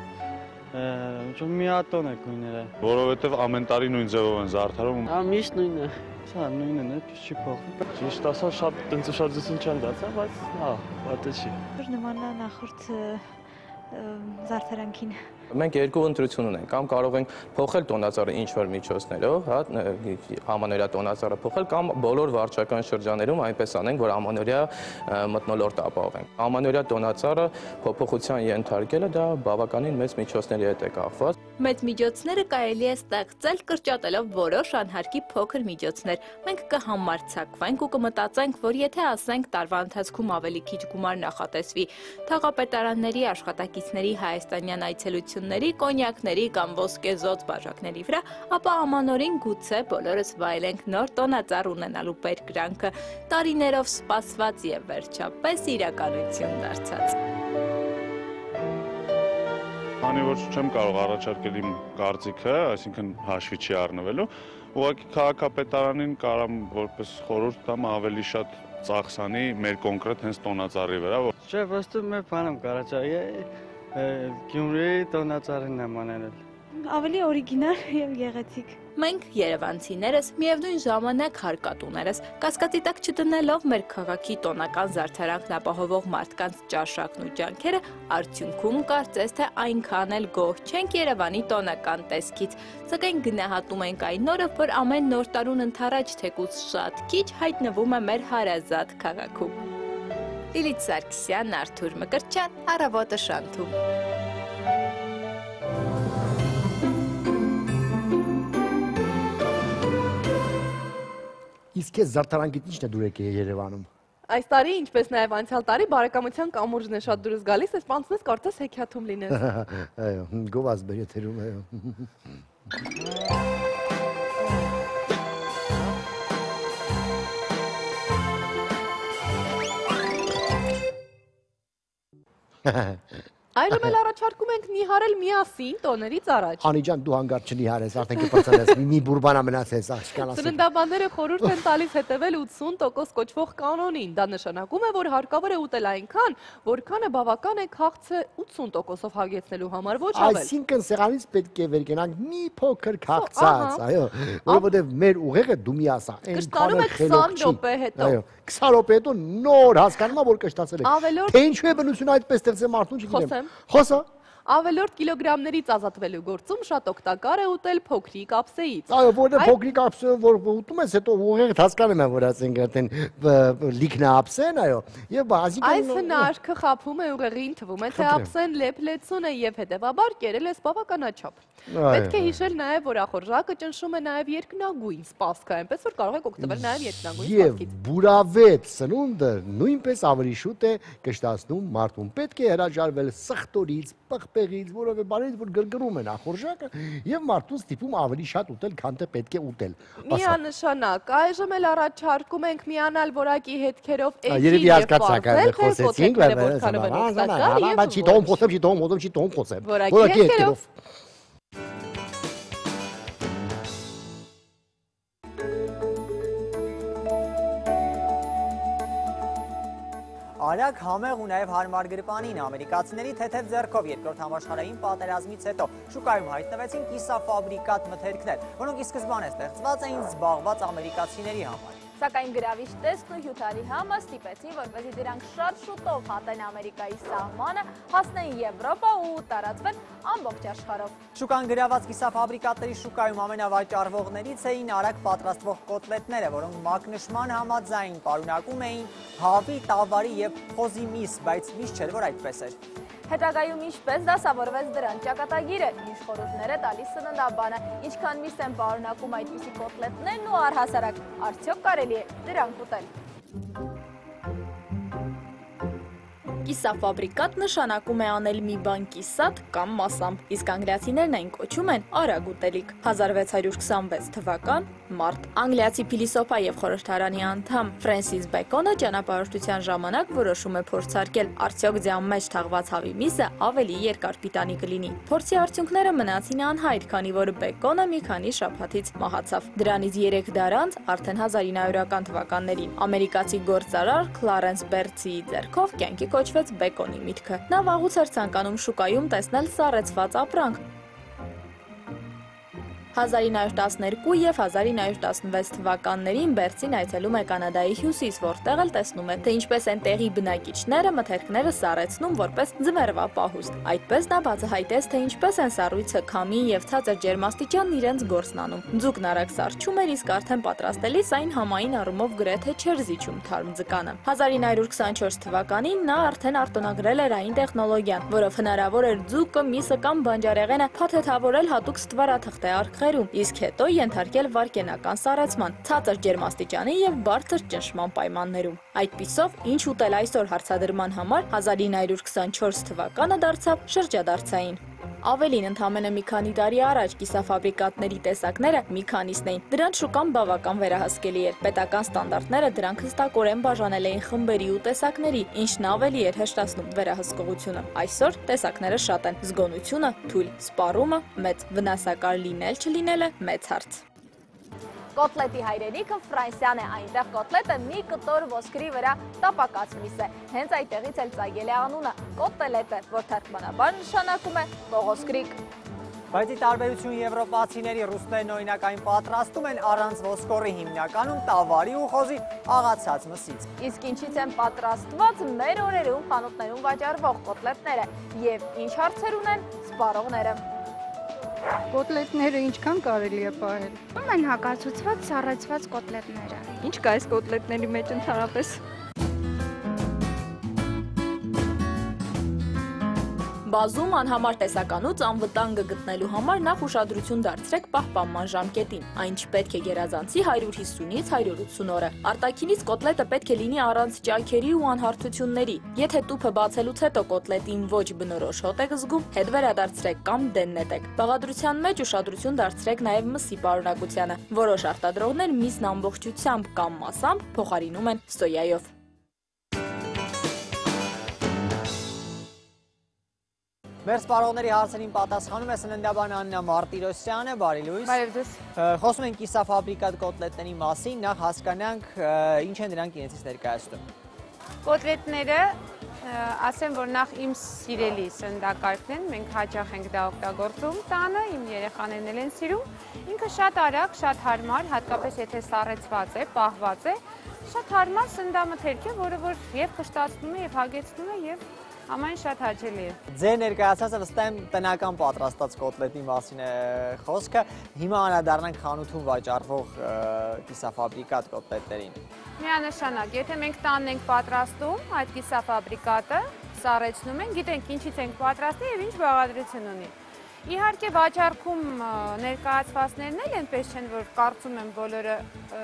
Ինչ միատոն է գույները։ Որովհետև ամեն տարի նույն ձևով են զարդարում։ Հա, միշտ նույնն է։ Սա նույնն է, չի փոխվում։ Ճիշտ ասած շատ տնտեսաշրջություն չեն դարձել, բայց հա, պատը չի։ Նման է նախորդ զարդարանքին։ Մենք երկու ընտրություն ունենք, կամ կարող ենք փոխել տոնածառը ինչ-որ միջոցներով, հա, ամանորյա տոնածառը փոխել, կամ բոլոր վարչական շրջաներում այնպես անենք, որ ամանորյա մթնոլորտ ապահովենք։ Ամանորյա տոնածառը փոփոխության ենթարկելը դա բավականին մեծ միջոցների հետ է կապված։ Մեծ միջոցները կարելի է ստեղծել կրճատելով որոշ անհարկի փոքր միջոցներ։ Մենք կհամարձակվենք ու կմտածենք, որ եթե ասենք տարվա ընթացքում ավելի քիչ գումար նախատեսվի թաղապետարանների աշխատակիցների հայաստանյան այցելությունների, կոնյակների կամ ոսկեզոծ բաժակների վրա, ապա ամանորին գուցե բոլորս վայելենք նոր տոնածառ ունենալու բերկրանքը, տարիներով սպասված եւ վերջապես իրականություն դարձած։ Քանի որ չեմ կարող առաջարկել իմ կարծիքը, այսինքն հաշվի չի առնվելու, ուղղակի քաղաքապետարանին կարամ որպես խորհուրդ տամ ավելի շատ ծախսանի մեր կոնկրետ հենց տոնածառի վրա։ Չէ, ոստու մեր բանում կարաճա է Գյումրիի տոնածառին եմ անելել։ ավելի օրիգինալ եւ գեղեցիկ։ Մենք երևանցիներս միևնույն ժամանակ հարկատուներս կասկածի տակ չդնելով մեր քաղաքի տոնական զարդարանքն ապահովող մարդկանց ճաշակն ու ջանքերը արդյունքում կարծես թե այնքան էլ գոհ չենք Երևանի տոնական տեսքից, սակայն գնահատում ենք այն նորը, որ ամեն նոր տարուն ընթരാճ թեկուզ շատ քիչ հայտնվում է մեր հարազատ քաղաքում։ Լիլիթ Սարգսյան, Արթուր Մկրտչյան, Առավոտը Շանթում։ Իսկ ես զարդարանքից ի՞նչն է դուր եկել Երևանում։ Այս տարի, ինչպես նաև անցյալ տարի, բարեկամության կամուրջն է շատ դուրս գալիս, այս պանցնես կարծես հեքիաթում լինես։ Այո, գովազ բեր եթերում, այո։ Այժմ էլ առաջարկում ենք նիհարել միասին տոներից առաջ։ Անի ջան, դու հանգարտ չնիհարես, արդեն կպրծնես, մի բուրբանա մնացես, աղջկան ասել։ Ծննդաբանները խորհուրդ են տալիս հետևել ութսուն տոկոս կոչվող կանոնին։ Դա նշանակում է, որ հարկավոր է ուտել այնքան, որքանը բավական է քաղցը ութսուն տոկոսով հագեցնելու համար, ոչ ավել։ Այսինքն սեղանից պետք է վեր կենանք մի փոքր քաղցած, այո, որովհետև մեր ուղեղը դու մի ասա, կշտանում է քսան րոպե հետո։ Այո, քսան րոպե հետո նոր հասկանում ա, որ կշտացել է։ Թե ինչու է բնությունը այդպես ստեղծել մարդուն չգիտեմ։ Խոսա։ Ավելորդ կիլոգրամներից ազատվելու գործում շատ օգտակար է ուտել փոքրիկ ափսեից։ Այո, որտեղ փոքրիկ ափսը որ ուտում ես, հետո ուղեղդ հասկանում է, որ ասենք արդեն լիքն է ափսեն, այո, եւ բազիկան այս հնարքը խափում է ուղեղին, թվում է թե ափսեն լեփլեցուն է եւ հետեւաբար կերել ես բավականաչափ։ Պետք է հիշել նաեւ, որ ախորժակը ճնշում է նաեւ երկնագույն սպասքը, այնպես որ կարող եք օգտվել նաեւ երկնագույն սպասքից։ Եվ բուրավետ սնունդը նույնպես ավելի շուտ է կշտացնում մարդուն։ Պետք է հրաժարվել սխտորից, պղպեղից, որովե բաներից, որ գրգռում են ախորժակը եւ մարդուն ստիպում ավելի շատ ուտել, քան թե պետք է ուտել։ Միանշանակ, այժմ էլ առաջարկում ենք միանալ որակի հետքերով էջի եւ պարզել, խոսեցինք, բայց չի թողում խոսեմ, չի թողում խոսեմ, չի թողում խոսեմ։ Որակի հետքերով։ Արագ, համեղ ու նաև հարմար գրպանին ամերիկացիների թեթև ձեռքով երկրորդ համաշխարհային պատերազմից հետո շուկայում հայտնվեցին կիսաֆաբրիկատ մթերքներ, որոնք ի սկզբանե ստեղծված էին զբաղված ամերիկացիների համար։ Սակայն գրավիչ տեսքն ու հյութալի համը ստիպեցին, որպեսզի դրանք շատ շուտով հատեն Ամերիկայի սահմանը, հասնեն Եվրոպա ու տարածվեն ամբողջ աշխարհով։ Շուկան գրաված կիսաֆաբրիկատների շուկայում ամենավաճառվողներից էին արագ պատրաստվող կոտլետները, որոնք մակնշման համաձայն պարունակում էին հավի, տավարի եւ խոզի միս, բայց միշտ չէր, որ այդպես էր։ Հետագայում ինչպես դասավորվեց դրան ճակատագիրը, ինչ խորհուրդներ է տալիս սննդաբանը, ինչքան միս են պարունակում այդպիսի կոտլետներն ու առհասարակ արդյոք կարելի է դրանք ուտել։ Կիսաֆաբրիկատ նշանակում է անել մի բան կիսատ կամ մասամբ, իսկ անգլիացիներն այն կոչում են արագ ուտելիք։ հազար վեց հարյուր քսանվեց թվական մարտ անգլիացի փիլիսոփա եւ խորհրդարանի անդամ Ֆրենսիս Բեկոնը ճանապարհորդության ժամանակ որոշում է փորձարկել արդյոք ձյան մեջ թաղված հավի միսը ավելի երկար պիտանի կլինի։ Փորձի արդյունքները մնացին անհայտ, քանի որ Բեկոնը մի քանի շաբաթից մահացավ։ Դրանից երեք դար անց, արդեն հազար ինը հարյուրական թվականներին, ամերիկացի գործարար Քլարենս Բերցիի ձեռքով կյանքի կոչվեց Բեկոնի միտքը։ Նա վաղուց էր ցանկանում շուկայում տեսնել սառեցված ապրանք։ հազար ինը հարյուր տասներկու և հազար ինը հարյուր տասնվեց թվականներին Բերցին այցելում է Կանադայի հյուսիս, որտեղ էլ տեսնում է, թե ինչպես են տեղի բնակիչները մթերքները սառեցնում որպես ձմեռվա պահուստ։ Այդպես նա բացահայտեց, թե ինչպես են սառույցը, քամին և ցածր ջերմաստիճանն իրենց գործն անում։ Ձուկն արագ սառչում էր, իսկ արդեն պատրաստելիս այն համային առումով գրեթե չէր զիջում թարմ ձկանը։ հազար ինը հարյուր քսանչորս թվականին նա արդեն արտոնագրել էր այն տեխնոլոգիան, որով հնարավոր էր ձուկը, միսը կամ բանջարեղենը փաթեթավորել հատուկ ստվարաթղթե արկղերում, իսկ հետո ենթարկել վարկենական սառեցման, ցածր ջերմաստիճանի և բարձր ճնշման պայմաններում։ Այդպիսով, ինչ ուտել այսօր հարցադրման համար հազար ինը հարյուր քսանչորս թվականը դարձավ շրջադարձային։ Ավելին, ընդամենը մի քանի տարի առաջ կիսաֆաբրիկատների տեսակները մի քանիսն էին, դրանց շուկան բավական վերահսկելի էր։ Պետական ստանդարտները դրանք հստակորեն բաժանել էին խմբերի ու տեսակների, ինչն ավելի էր հեշտացնում վերահսկողությունը։ Այսօր տեսակները շատ են, զգոնությունը թույլ, սպառումը մեծ, վնասակար լինել չլինելը մեծ հարց։ Կոտլետի հայրենիքը Ֆրանսիան է, այնտեղ կոտլետը մի կտոր ոսկրի վրա տապակած միս է։ Հենց այդտեղից էլ ծագել է անունը կոտելետը, որ թարգմանաբար նշանակում է ողոսկրիկ։ Բայց ի տարբերություն եվրոպացիների ռուսներն օրինակ այն պատրաստում են առանց ոսկորի հիմնականում տավարի ու խոզի աղացած մսից։ Իսկ ինչից են պատրաստված մեր օրերում խանութներում վաճառվող կոտլետները եւ ինչ հարցեր ունեն սպառողները։ Կոտլետները ինչքան կարելի է պահել։ Ում են հակացուցված սառեցված կոտլետները։ Ինչ կա այս կոտլետների մեջ ընդհանրապես։ Բազում անհամար տեսականուց անվտանգը գտնելու համար նախ ուշադրություն դարձրեք պահպանման ժամկետին։ Այն չպետք է գերազանցի հարյուր հիսունից հարյուր ութսուն օրը։ Արտաքինից կոտլետը պետք է լինի առանց ճայքերի ու անհարթությունների։ Եթե տուփը բացելուց հետո կոտլետին ոչ բնորոշ հոտ եք զգում, հետ վերադարձրեք կամ դեն նետեք։ Բաղադրության մեջ ուշադրություն դարձրեք նաև մսի պարունակությանը։ Որոշ արտադրողներ միսն ամբողջությամբ կամ մասամբ փոխարինում են սոյայով։ Մեր սպառողների հարցերին պատասխանում է սննդաբան Աննա Մարտիրոսյանը, բարի լույս։ Բարև ձեզ։ Խոսում ենք կիսաֆաբրիկատ կոտլետների մասին, նախ հասկանանք ինչ են դրանք իրենցից ներկայացնում։ Կոտլետները, ասեմ, որ նախ իմ սիրելի սննդակարգն են, մենք հաճախ ենք դա օգտագործում տանը, իմ երեխաներն էլ են սիրում։ Ինքը շատ արագ, շատ հարմար, հատկապես եթե սառեցված է, պահված է, շատ հարմար սննդամթերք է, որը որ եւ կշտացնում է, եւ հագեցնում է, եւ ամեն շատ հաճելի է։ Ձեր ներկայացածը վստահ եմ տնական պատրաստած կոտլետի մասին է խոսքը։ Հիմա անդրադառնանք խանութում վաճառվող կիսաֆաբրիկատ կոտլետներին։ Միանշանակ, եթե մենք տանն ենք պատրաստում այդ կիսաֆաբրիկատը, սառեցնում ենք, գիտենք ինչից ենք պատրաստի եւ ինչ բաղադրություն ունի։ Իհարկե վաճառքում ներկայացվածներն էլ այնպես չեն, որ կարծում եմ բոլորը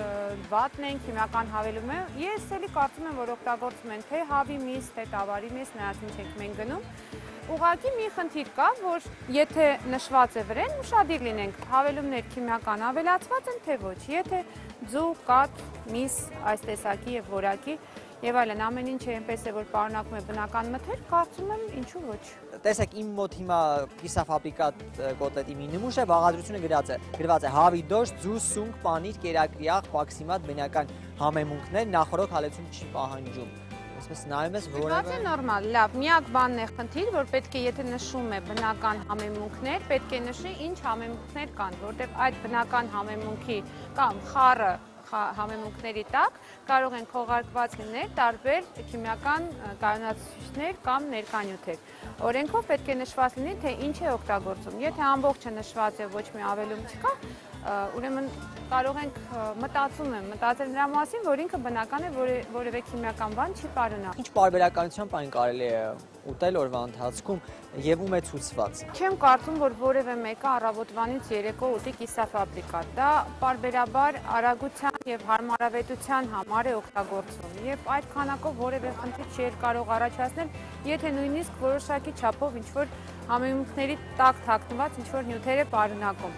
վատն են, քիմիական հավելում են։ Ես էլի կարծում եմ, որ օգտագործում են թե հավի միս, թե տավարի միս, նայած ինչ ենք մենք գնում։ Ուղղակի մի խնդիր կա, որ եթե նշված է վրեն, ուշադիր լինենք, հավելումներ քիմիական ավելացված են, թե ոչ։ Եթե ձու, կաթ, միս, այս տեսակի եւ որակի եւ այլն ամեն ինչը այնպես է, որ պարունակում է բնական մթերք, կարծում եմ ինչու ոչ։ Տեսեք, իմ մոտ հիմա կիսաֆաբրիկատ կոտլետի մի նմուշ է, բաղադրությունը գրած է, գրված է հավի դոշ, ձու, սունկ, պանիր, կերակրի աղ, պաքսիմատ, բնական համեմունքներ, նախորոք հալեցում չի պահանջում։ Այսպես նայում ես որևէ։ Գրված է նորմալ, լավ, միակ բանն է խնդիր, որ պետք է եթե նշում է բնական համեմունքներ, պետք է նշի ինչ համեմունքներ կան, որտեղ այդ բնական համեմունքի կամ խառը համեմունքների տակ կարող են քողարկված լինել տարբեր քիմիական կայունացուցիչներ կամ ներկանյութեր։ Օրենքով պետք է նշված լինի, թե ինչ է օգտագործում։ Եթե ամբողջը նշված է, ոչ մի ավելում չկա, ուրեմն կարող ենք մտածում եմ, մտածել նրա մասին, որ ինքը բնական է, որևէ քիմիական բան չի պարունակում։ Ինչ պարբերականությամբ այն կարելի է ուտել օրվա ընթացքում եւ ում է ցուցված։ Չեմ կարծում, որ որևէ մեկը առավոտվանից երեկո ուտի կիսաֆաբրիկատ։ Դա պարբերաբար արագության եւ հարմարավետության համար է օգտագործվում եւ այդ քանակով որևէ խնդիր չի կարող առաջացնել, եթե նույնիսկ որոշակի չափով ինչ-որ համեմունքների տակ թաքնված ինչ-որ նյութեր է պարունակում։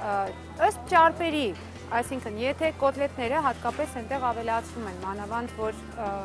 Ըստ ճարպերի, այսինքն եթե կոտլետները հատկապես այնտեղ ավելացվում են, մանավանդ որ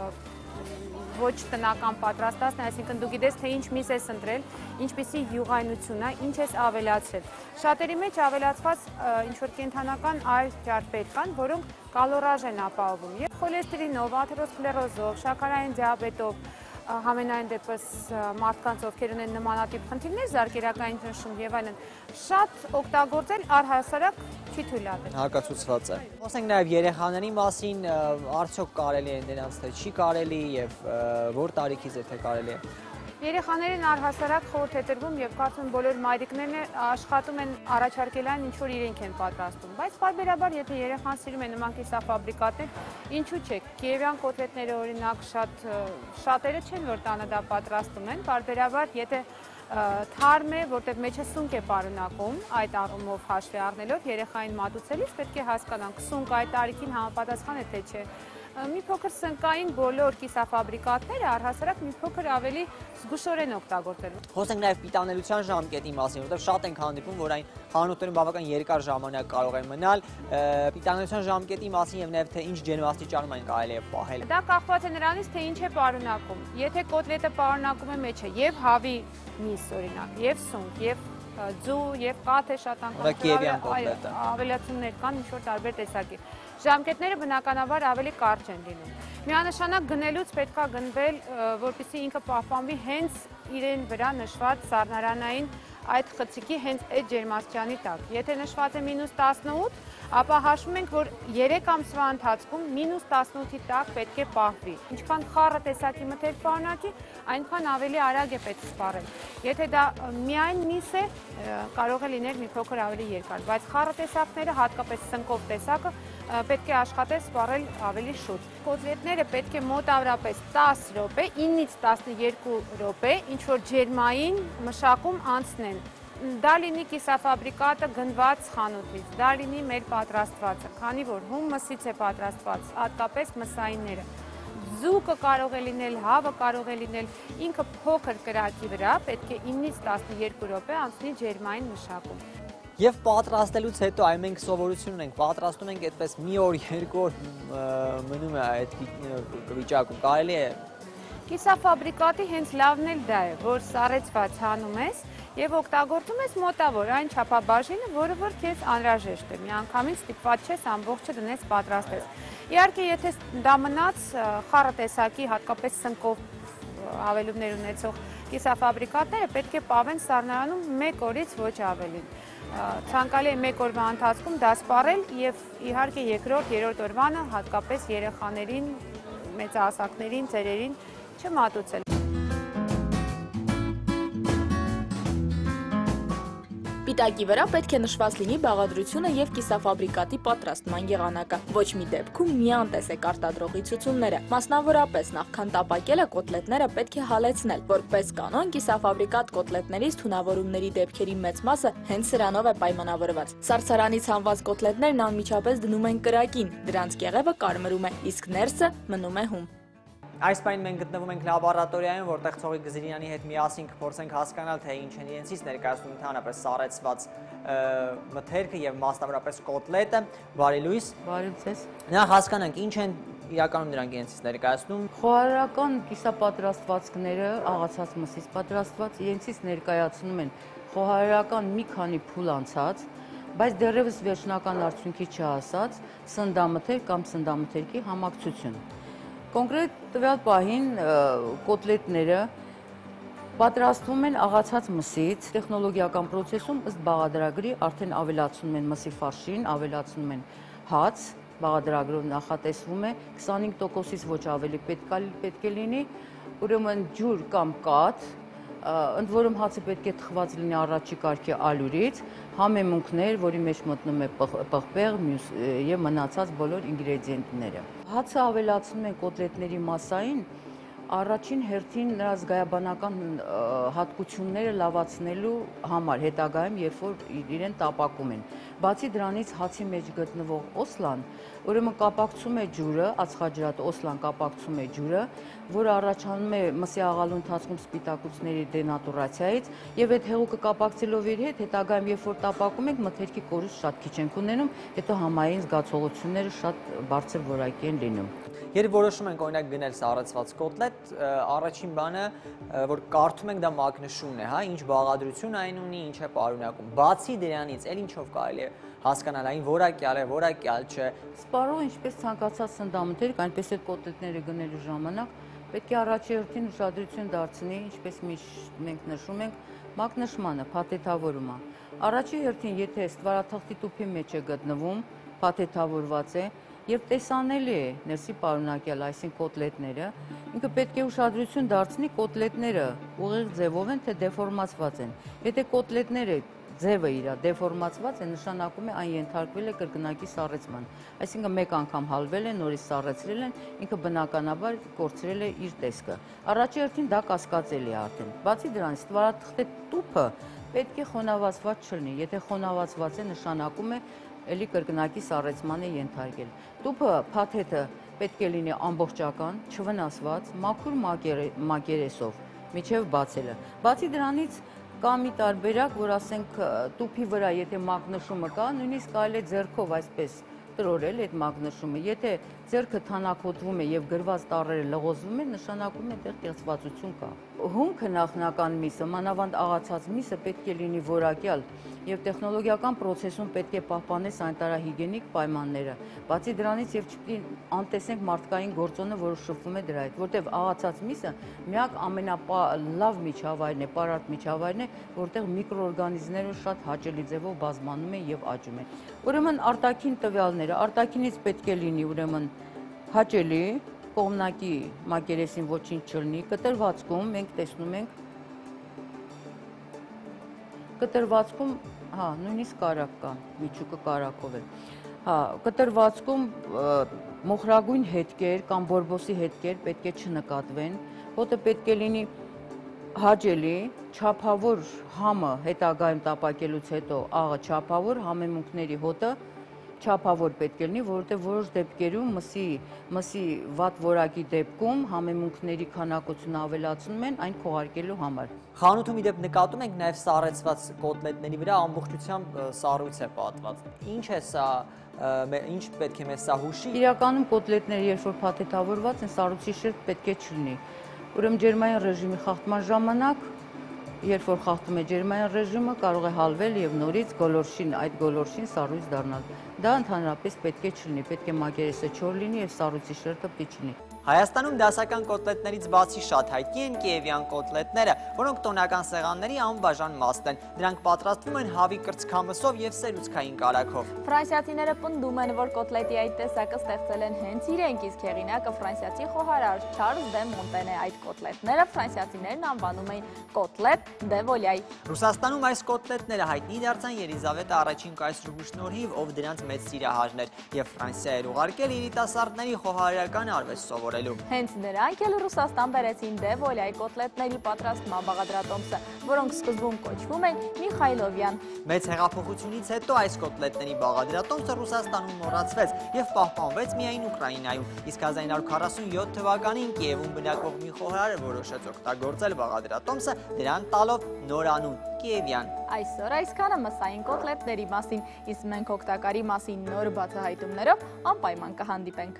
ոչ տնական պատրաստածն է, այսինքն դու գիտես, թե ինչ միս ես ընտրել, ինչպիսի յուղայնություն է, ինչ ես ավելացրել։ Շատերի մեջ ավելացված ինչ-որ կենդանական այլ ճարպեր կան, որոնք կալորաժ են ապահովում եւ խոլեստերինով, աթերոսկլերոզով, շաքարային դիաբետով, համենայն դեպս մարդկանց, ովքեր ունեն նմանատիպ խնդիրներ, զարկերակային ճնշում եւ այլն, շատ օգտագործել առհասարակ չի թույլատրել։ Հակացուցված է։ Խոսենք նաեւ երեխաների մասին, արդյոք կարելի է դրանց թե չի կարելի եւ որ տարիքից է թե կարելի է։ Երեխաներին առհասարակ խորհուրդ է տրվում եւ կարծում եմ բոլոր մայրիկներն աշխատում են առաջարկել այն ինչ որ իրենք են պատրաստում, բայց պարբերաբար եթե երեխան սիրում է նման կիսաֆաբրիկատներ, ինչու՞ չէ, կիևյան կոտլետները օրինակ շատ շատերը չեն որ տանը դա պատրաստում են, պարբերաբար եթե թարմ է, որտեղ մեջը սունկ է պարունակում, այդ առումով հաշվի առնելով երեխային մատուցելիս պետք է հասկանանք սունկ այդ տարիքին համապատասխան է թե չէ։ Մի փոքր սնկային բոլոր կիսաֆաբրիկատները առհասարակ մի փոքր ավելի զգուշորեն օգտագործել։ Խոսենք նաև պիտանելիության ժամկետի մասին, որտեղ շատ ենք հանդիպում, որ այն խանութներում բավական երկար ժամանակ կարող է մնալ։ Պիտանելիության ժամկետի մասին եւ նաև թե ինչ ջերմաստիճանում այն կարելի է պահել։ Դա կախված է նրանից, թե ինչ է պարունակում։ Եթե կոտլետը պարունակում է մեջը եւ հավի միս օրինակ, եւ սունկ, եւ ձու եւ կաթ է շատ անգամ ավելացումներ կան ինչ որ տարբեր տեսակի։ Ժամկետները բնականաբար ավելի կարճ են լինում։ Միանշանակ գնելուց պետք է գնվել, որպեսզի ինքը պահպանվի հենց իրեն վրա նշված սառնարանային այդ խցիկի հենց այդ ջերմաստիճանի տակ։ Եթե նշված է մինուս տասնութ, ապա հաշվում ենք, որ երեք ամսվա ընթացքում մինուս տասնութի տակ պետք է պահվի։ Ինչքան խառը տեսակի մթերք պարունակի, այնքան ավելի արագ է պետք սպառել։ Եթե դա միայն միս է, կարող է լինել մի փոքր ավելի երկար, բայց խառը տեսակները, հատկապես սնկով տեսակը, պետք է աշխատել սպառել ավելի շուտ։ Կոտլետները պետք է մոտավորապես տասը րոպե, իննից տասնյոթ րոպե, ինչ որ ջերմային մշակում անցնեն։ Դա լինի կիսաֆաբրիկատը գնված խանութից, դա լինի մեր պատրաստվածը, քանի որ հումուսից է պատրաստված, հատկապես մսայինները։ Ձուկը կարող է լինել, հավը կարող է լինել, ինքը փոքր կրակի վրա պետք է իննից տասնյոթ րոպե անցնի ջերմային մշակում։ Եվ պատրաստելուց հետո այ մենք սովորություն ունենք, պատրաստում ենք այդպես մի օր, երկու օր մնում է այդ վիճակում, կարելի է։ Կիսաֆաբրիկատի հենց լավն էլ դա է, որ սառեցված հանում ես և օգտագործում ես մոտավոր այն չափաբաժինը, որը որ քեզ անհրաժեշտ է, միանգամից ստիպված չես ամբողջը դնես պատրաստես։ Իհարկե, եթե դա մնաց խառը տեսակի, հատկապես սնկով հավելումներ ունեցող կիսաֆաբրիկատները պետք է պահվեն սառնարանում մեկ օրից ոչ ավելին։ Ցանկալի է մեկ օրվա ընթացքում դա սպառել և իհարկե երկրորդ, երրորդ օրվանը հատկապես երեխաներին, մեծահասակներին, ծերերին չմատուցել։ Պիտակի վրա պետք է նշված լինի բաղադրությունը և կիսաֆաբրիկատի պատրաստման եղանակը։ Ոչ մի դեպքում մի անտեսեք արտադրողի ցուցումները։ Մասնավորապես, նախքան տապակելը կոտլետները պետք է հալեցնել։ Որպես կանոն, կիսաֆաբրիկատ կոտլետներից թունավորումների դեպքերի մեծ մասը հենց սրանով է պայմանավորված։ Սառցարանից հանված կոտլետներն անմիջապես դնում են կրակին, դրանց կեղևը կարմրում է, իսկ ներսը մնում է հում։ Այս պայն մենք գտնվում ենք լաբորատորիայում, որտեղ Ցողիկ Գզիրյանի հետ միասին կփորձենք հասկանալ, թե ինչ են իրենցից ներկայացնում ընդհանրապես սառեցված մթերքը եւ մասնավորապես կոտլետը։ Բարի լույս։ Բարի ձեզ։ Նախ հասկանանք, ինչ են իրականում նրանք իրենցից ներկայացնում։ Խոհարարական կիսապատրաստվածքները աղացած մսից պատրաստված իրենցից ներկայացնում են խոհարարական մի քանի փուլ անցած, բայց դեռևս վերջնական արդյունքի չհասած սննդամթերք կամ սննդամթերքի համակցություն։ Կոնկրետ տվյալ պահին կոտլետները պատրաստվում են աղացած մսից, տեխնոլոգիական պրոցեսում ըստ բաղադրագրի արդեն ավելացնում են մսի ֆարշին, ավելացնում են հաց, բաղադրագրով նախատեսվում է քսանհինգ տոկոսից ոչ ավելի պետք է լինի, ուրեմն ջուր կամ կաթ, ընդ որում հացը պետք է թխված լինի առաջի կարգի ալյուրից, համեմունքներ, որի մեջ մտնում է պղպեղ և մնացած բոլոր ինգրեդիենտները։ Հացը ավելացնում են կոտլետների մասային, առաջին հերթին նրա զգայաբանական հատկությունները լավացնելու համար հետագայում, երբ որ իրեն տապակում են։ Բացի դրանից հացի մեջ գտնվող օսլան, ուրեմն կապակցում է ջուրը, ածխաջրատ օսլան կապակցում է ջուրը, որը առաջանում է մսի աղալու ընթացքում սպիտակուցների դենատուրացիայից, եւ այդ հեղուկը կապակցելով իր հետ, հետագայում երբ որ տապակում ենք, մթերքի կորուստ շատ քիչ ենք ունենում, հետո համային զգացողությունները շատ բարձր որակի են լինում։ Երբ որոշում ենք օրինակ գնել սառեցված կոտլետ, առաջին բանը, որ կարդում ենք, դա մագնիշումն է, հա, ինչ բաղադրություն այն ունի, ինչ է պարունակում։ Բացի դրանից, էլ ինչով կարելի է հասկանալ այն որակյալ է, որակյալ չէ։ Սպառողը ինչպես ցանկացած սննդամթերք, այնպես էլ կոտլետները գնելու ժամանակ պետք է առաջերտին ուշադրություն դարձնի, ինչպես միշտ մենք նշում ենք, մագնիշմանը, փաթեթավորումը։ Առաջի հերթին, եթե ստվարաթղթի տուփի մեջ է գտնվում, փաթեթավորված է, Եվ տեսանելի է ներսի պարունակյալ, այսինքն կոտլետները, ինքը պետք է ուշադրություն դարձնի կոտլետները ուղիղ ձևով են, թե դեֆորմացված են։ Եթե կոտլետները ձևը իրա դեֆորմացված է, նշանակում է այն ենթարկվել է կրկնակի սառեցման։ Այսինքն մեկ անգամ հալվել է, նորից սառեցրել են, ինքը բնականաբար կորցրել է իր տեսքը։ Առաջի հերթին դա կասկածելի է արդեն։ Բացի դրանից, ստվարաթղթի տուփը պետք է խոնավացված չլինի։ Եթե խոնավացված է, նշանակում է էլի կրկնակի սառեցման է ենթարկել։ Տուփը, փաթեթը պետք է լինի ամբողջական, չվնասված, մաքուր մակերեսով, միջև բացելը։ Բացի դրանից կա մի տարբերակ, որ ասենք տուփի վրա, եթե մագնիշումը կա, նույնիսկ կարելի է ձեռքով այսպես տրորել այդ մագնեշիումը։ Եթե ձեռքը թանաքոտվում է եւ գրված տառերը լղոզվում են, նշանակում է դեռ կեղծվածություն կա։ Հումքը նախնական միսը, մանավանդ աղացած միսը պետք է լինի որակյալ եւ տեխնոլոգիական process-ում պետք է պահպանել սանիտարահիգիենիկ պայմանները։ Բացի դրանից եւ չպետք է անտեսենք մարդկային գործոնը, որը շփվում է դրա հետ, որտեղ աղացած միսը միակ ամենալավ միջավայրն է, պարարտ միջավայրն է, որտեղ միկրոօրգանիզմները շատ հաճելի ձևով բազմանում են եւ աճում են։ Ուրեմն արտաքին տվյալները, արտաքինից պետք է լինի ուրեմն հաճելի, կողմնակի մակերեսին ոչինչ չլինի, կտրվածքում մենք տեսնում ենք կտրվածքում, հա, նույնիսկ կարակ կա, միջուկը կարակով է։ Հա, կտրվածքում մոխրագույն հետքեր կամ բորբոսի հետքեր պետք է չնկատվեն, հոտը պետք է լինի հաճելի, չափավոր համը հետագայում տապակելուց հետո աղը չափավոր, համեմունքների հոտը չափավոր պետք է լինի, որովհետև որոշ դեպքերում մսի, մսի վատ որակի դեպքում համեմունքների քանակությունը ավելացնում են այն քողարկելու համար։ Խանութում իդեպ նկատում ենք նաև սառեցված կոտլետների վրա ամբողջությամբ սառույց է պատված։ Ինչ է սա, ինչ պետք է մեզ սա հուշի։ Իրականում կոտլետները երբ որ փաթեթավորված են, սառույցի շերտ պետք է չլինի։ Ուրեմն ջերմային ռեժիմի խախտման ժամանակ երբ որ խախտում է ջերմային ռեժիմը, կարող է հալվել եւ նորից գոլորշին, այդ գոլորշին սառույց դառնալ։ Դա ընդհանրապես պետք է չլինի, պետք է մակերեսը չոր լինի եւ սառույցի շերտը պիտի չլինի։ Հայաստանում դասական կոտլետներից բացի շատ հայտնի են կիևյան կոտլետները, որոնք տոնական սեղանների անբաժան մասն են։ Դրանք պատրաստվում են հավի կրծքամսով եւ սերուցքային կարագով։ Ֆրանսիացիները պնդում են, որ կոտլետի այդ տեսակը ստեղծել են հենց իրենք, իսկ հեղինակը ֆրանսիացի խոհարար Չարլզ դե Մոնտեն է։ Այդ կոտլետները ֆրանսիացիներն անվանում էին կոտլետ դե վոլյայ։ Ռուսաստանում այս կոտլետները հայտնի դարձան Ելիզավետը առաջին կայսրուհու շնորհիվ, ով դրանց մեծ սիրահարն էր, եւ Ֆրանսիա էր ուղարկել երիտասարդների խոհարարական արվեստ սովորելու։ Հենց նրանք էլ Ռուսաստան բերեցին դե վոլյայ կոտլետների պատրաստման բաղադրատոմսը, որոնք սկզբում կոչվում են Միխայլովյան։ Մեծ հեղափոխությունից հետո այս կոտլետների բաղադրատոմսը Ռուսաստանում մոռացվեց եւ պահպանվեց միայն Ուկրաինայում, իսկ հազար ինը հարյուր քառասունյոթ թվականին Կիևում բնակվող մի խոհարար որոշեց օգտագործել բաղադրատոմսը, դրան տալով նոր անուն՝ Կիևյան։ Այսօր այսքանը մսային կոտլետների մասին, իսկ մենք օգտակարի մասին նոր բացահայտումներով անպայման կհանդիպենք։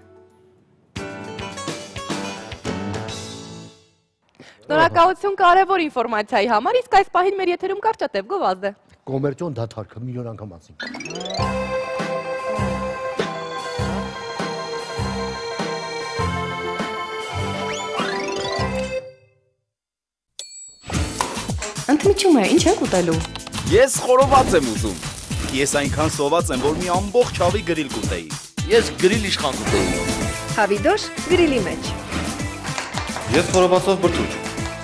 Շնորհակալություն կարևոր ինֆորմացիայի համար, իսկ այս պահին մեր եթերում կարճատև գովազդ է։ Կոմերցիոն դաթարքը միլիոն անգամ ասին։ Ընդմիջում է, ինչ եք ուտելու։ Ես խորոված եմ ուզում։ Ես այնքան սոված եմ, որ մի ամբողջ հավի գրիլ կուտեի։ Ես գրիլ իշխան կուտեի։ Հավիդոշ գրիլի մեջ։ Ես խորովածով բրդուճ։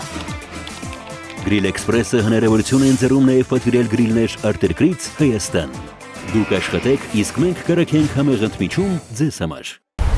Գրիլ Էքսպրեսը հնարավորություն է ընձեռում նաև պատվիրել գրիլներ արտերկրից Հայաստան։ Դուք աշխատեք, իսկ մենք կրակենք համեղ ընդմիջում ձեզ համար։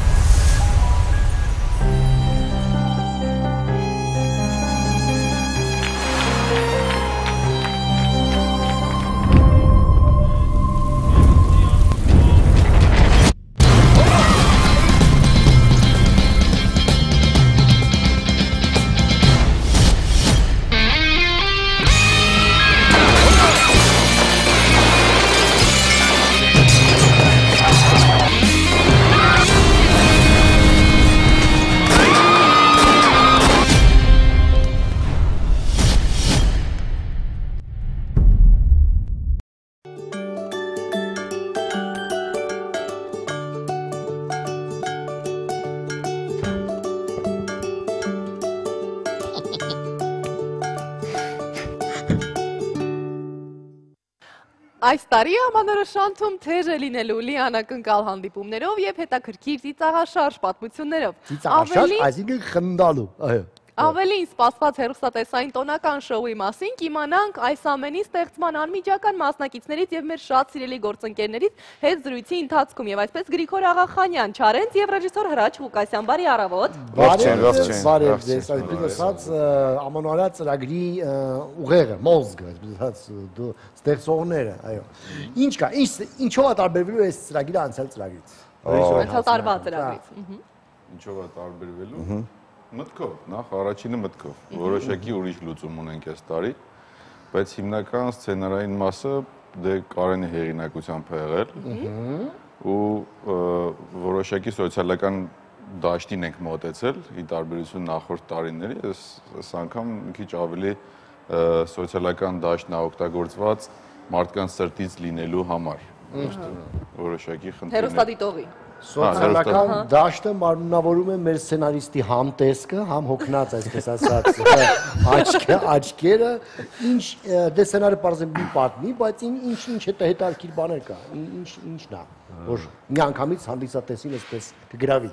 Այս տարի ամանորոշանթում թեժ է լինելու լիանակնկալ հանդիպումներով և հետաքրքիր ծիծաղաշարժ պատմություններով։ Ծիծաղաշարժ, այսինքն խնդալու, այո։ Ավելին սպասված հեռուստատեսային տոնական շոուի մասին կիմանանք այս ամենի ստեղծման անմիջական մասնակիցներից և մեր շատ սիրելի գործընկերներից հետ զրույցի ընթացքում և այսպես Գրիգոր Աղախանյան, Չարենց և ռեժիսոր Հրաչ Ղուկասյան, բարի առավոտ։ Բարև ձեզ, այսպես ասած ամանորյա ծրագրի ուղեղը, մոզգը, ստեղծողները, այո։ Ինչ կա, ինչով է տարբերվելու այս ծրագիրը անցյալ ծրագրից։ Անցյալ տարվա ծրագրից։ Ինչով է տարբերվելու։ Մտքով, նախ առաջինը մտքով, որոշակի ուրիշ լուծում ունենք այս տարի, բայց հիմնական սցենարային մասը դե Կարենի հեղինակությամբ է եղել, ու որոշակի սոցիալական դաշտին ենք մոտեցել ի տարբերություն նախորդ տարիների, այս այս անգամ մի քիչ ավելի սոցիալական դաշտն է օգտագործված մարդկանց սրտից լինելու համար։ Որոշակի խնդիրներ։ Հերոստատիտողի։ Սոցիալական դաշտը մարմնավորում է մեր սցենարիստի համ տեսքը, համ հոգնած, այսպես ասած, աչքերը, ինչ դե սցենարը բարձր մի պատմի, բայց ինչ-ինչ հետաքրքիր բաներ կա, ինչն է, որ մի անգամից հանդիսատեսին այսպես կգրավի։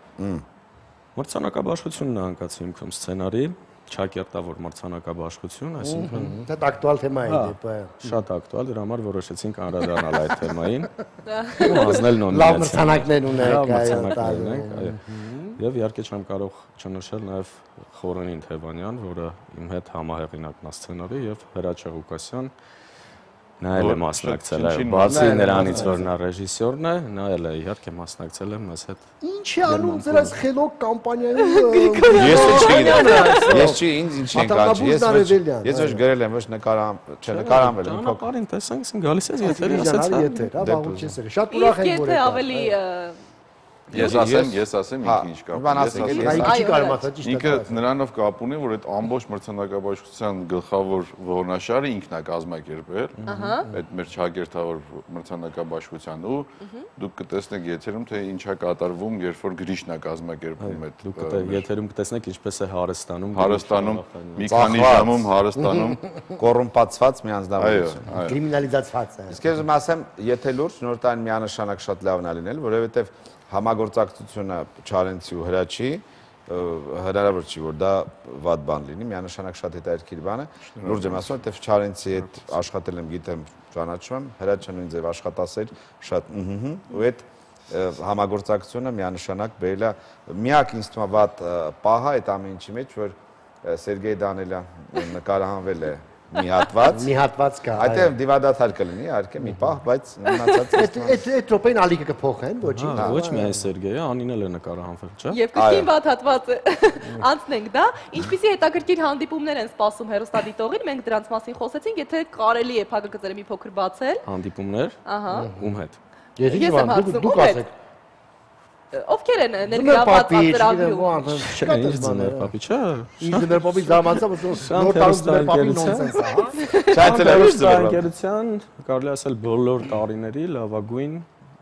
Մրցանակաբաշխությունն է հանկած հիմքում սցենարի, չակերտավոր մրցանակաբաշխություն, այսինքն դա ակտուալ թեմա է, շատ ակտուալ, դրա համար որոշեցինք անդրադառնալ այդ թեմային, հանձնել նոմինացիա։ Լավ մրցանակներ ունենք, այո։ Եվ իհարկե չեմ կարող չնշել նաև Խորենին Թևանյան, որը իմ հետ համահեղինակն է սցենարի, եւ Հրաչյա Ղուկասյան, նա էլ է մասնակցել, այո, բացի նրանից, որ նա ռեժիսորն է, նա էլ է իհարկե մասնակցել է մեզ հետ։ Ինչ է անում ձեր այս խելոք կամպանիայում։ Ես չգիտեմ, ես չի ինձ ինչ ենք աճի, ես ես ոչ գրել եմ, ոչ նկարամ, չէ, նկարանվել եմ։ Ճանապարհին տեսանք, ասենք գալիս ես եթերի, ասած եթեր, հա, բաղուց ես ել։ Շատ ուրախ եմ, որ եկեք ավելի Ես ասեմ, ես ասեմ ինքը ինչ կապ ունի։ Ինքը նրանով կապ ունի, որ այդ ամբողջ մրցանակաբաշխության գլխավոր ողնաշարը ինքն է կազմակերպել, այդ մեր չակերտավոր մրցանակաբաշխության ու դուք կտեսնեք եթերում, թե ինչ է կատարվում, երբ որ Գրիշն է կազմակերպում այդ։ Դուք եթերում կտեսնեք ինչպես է հարստանում։ Հարստանում, մի քանի ժամում հարստանում, կոռումպացված մի անձնավորություն։ Կրիմինալիզացված է։ Իսկ ես ուզում ասեմ, եթե լուրջ նոր տարին միանշանակ շատ լավն է լինել, որովհետև համագործակցությունը Չարենցի ու Հրաչի հնարավոր չի, որ դա վատ բան լինի, միանշանակ շատ հետաքրքիր բան է։ Լուրջ եմ ասում, որտեվ Չարենցի հետ աշխատել եմ, գիտեմ, ճանաչում եմ, Հրաչյանը նույն ձև աշխատասեր, շատ ըհը, ու այդ համագործակցությունը միանշանակ բերել է միակ ինձ թվում է վատ պահը այդ ամեն ինչի մեջ, որ Սերգեյ Դանելյանը նկարահանվել է մի հատված։ Մի հատված կա։ Այդտեղ դիվադաթար կլինի, իհարկե մի պահ, բայց մնացած այդ այդ րոպեին ալիքը կփոխեն, ոչ չի։ Ոչ միայն Սերգեյը, Անին էլ է նկարահանվել, չէ՞։ Եվ կրկին վատ հատվածը անցնենք դա։ Ինչպիսի հետաքրքիր հանդիպումներ են սպասում հերոստատիտողին, մենք դրանց մասին խոսեցինք, եթե կարելի է փակագծերը մի փոքր բացել։ Հանդիպումներ։ Ահա։ Ում հետ։ Ես ինչ բան, դուք ասեք։ Ովքեր են ներգրաված ծրագրում։ Չէ, ինչ ձմեր պապի, չէ։ Ինչ ձմեր պապի զարմանցավ, նոր տարում ձմեր պապի նոնսենս է, հա։ Չէ, ծրագրության, կարելի ասել բոլոր տարիների լավագույն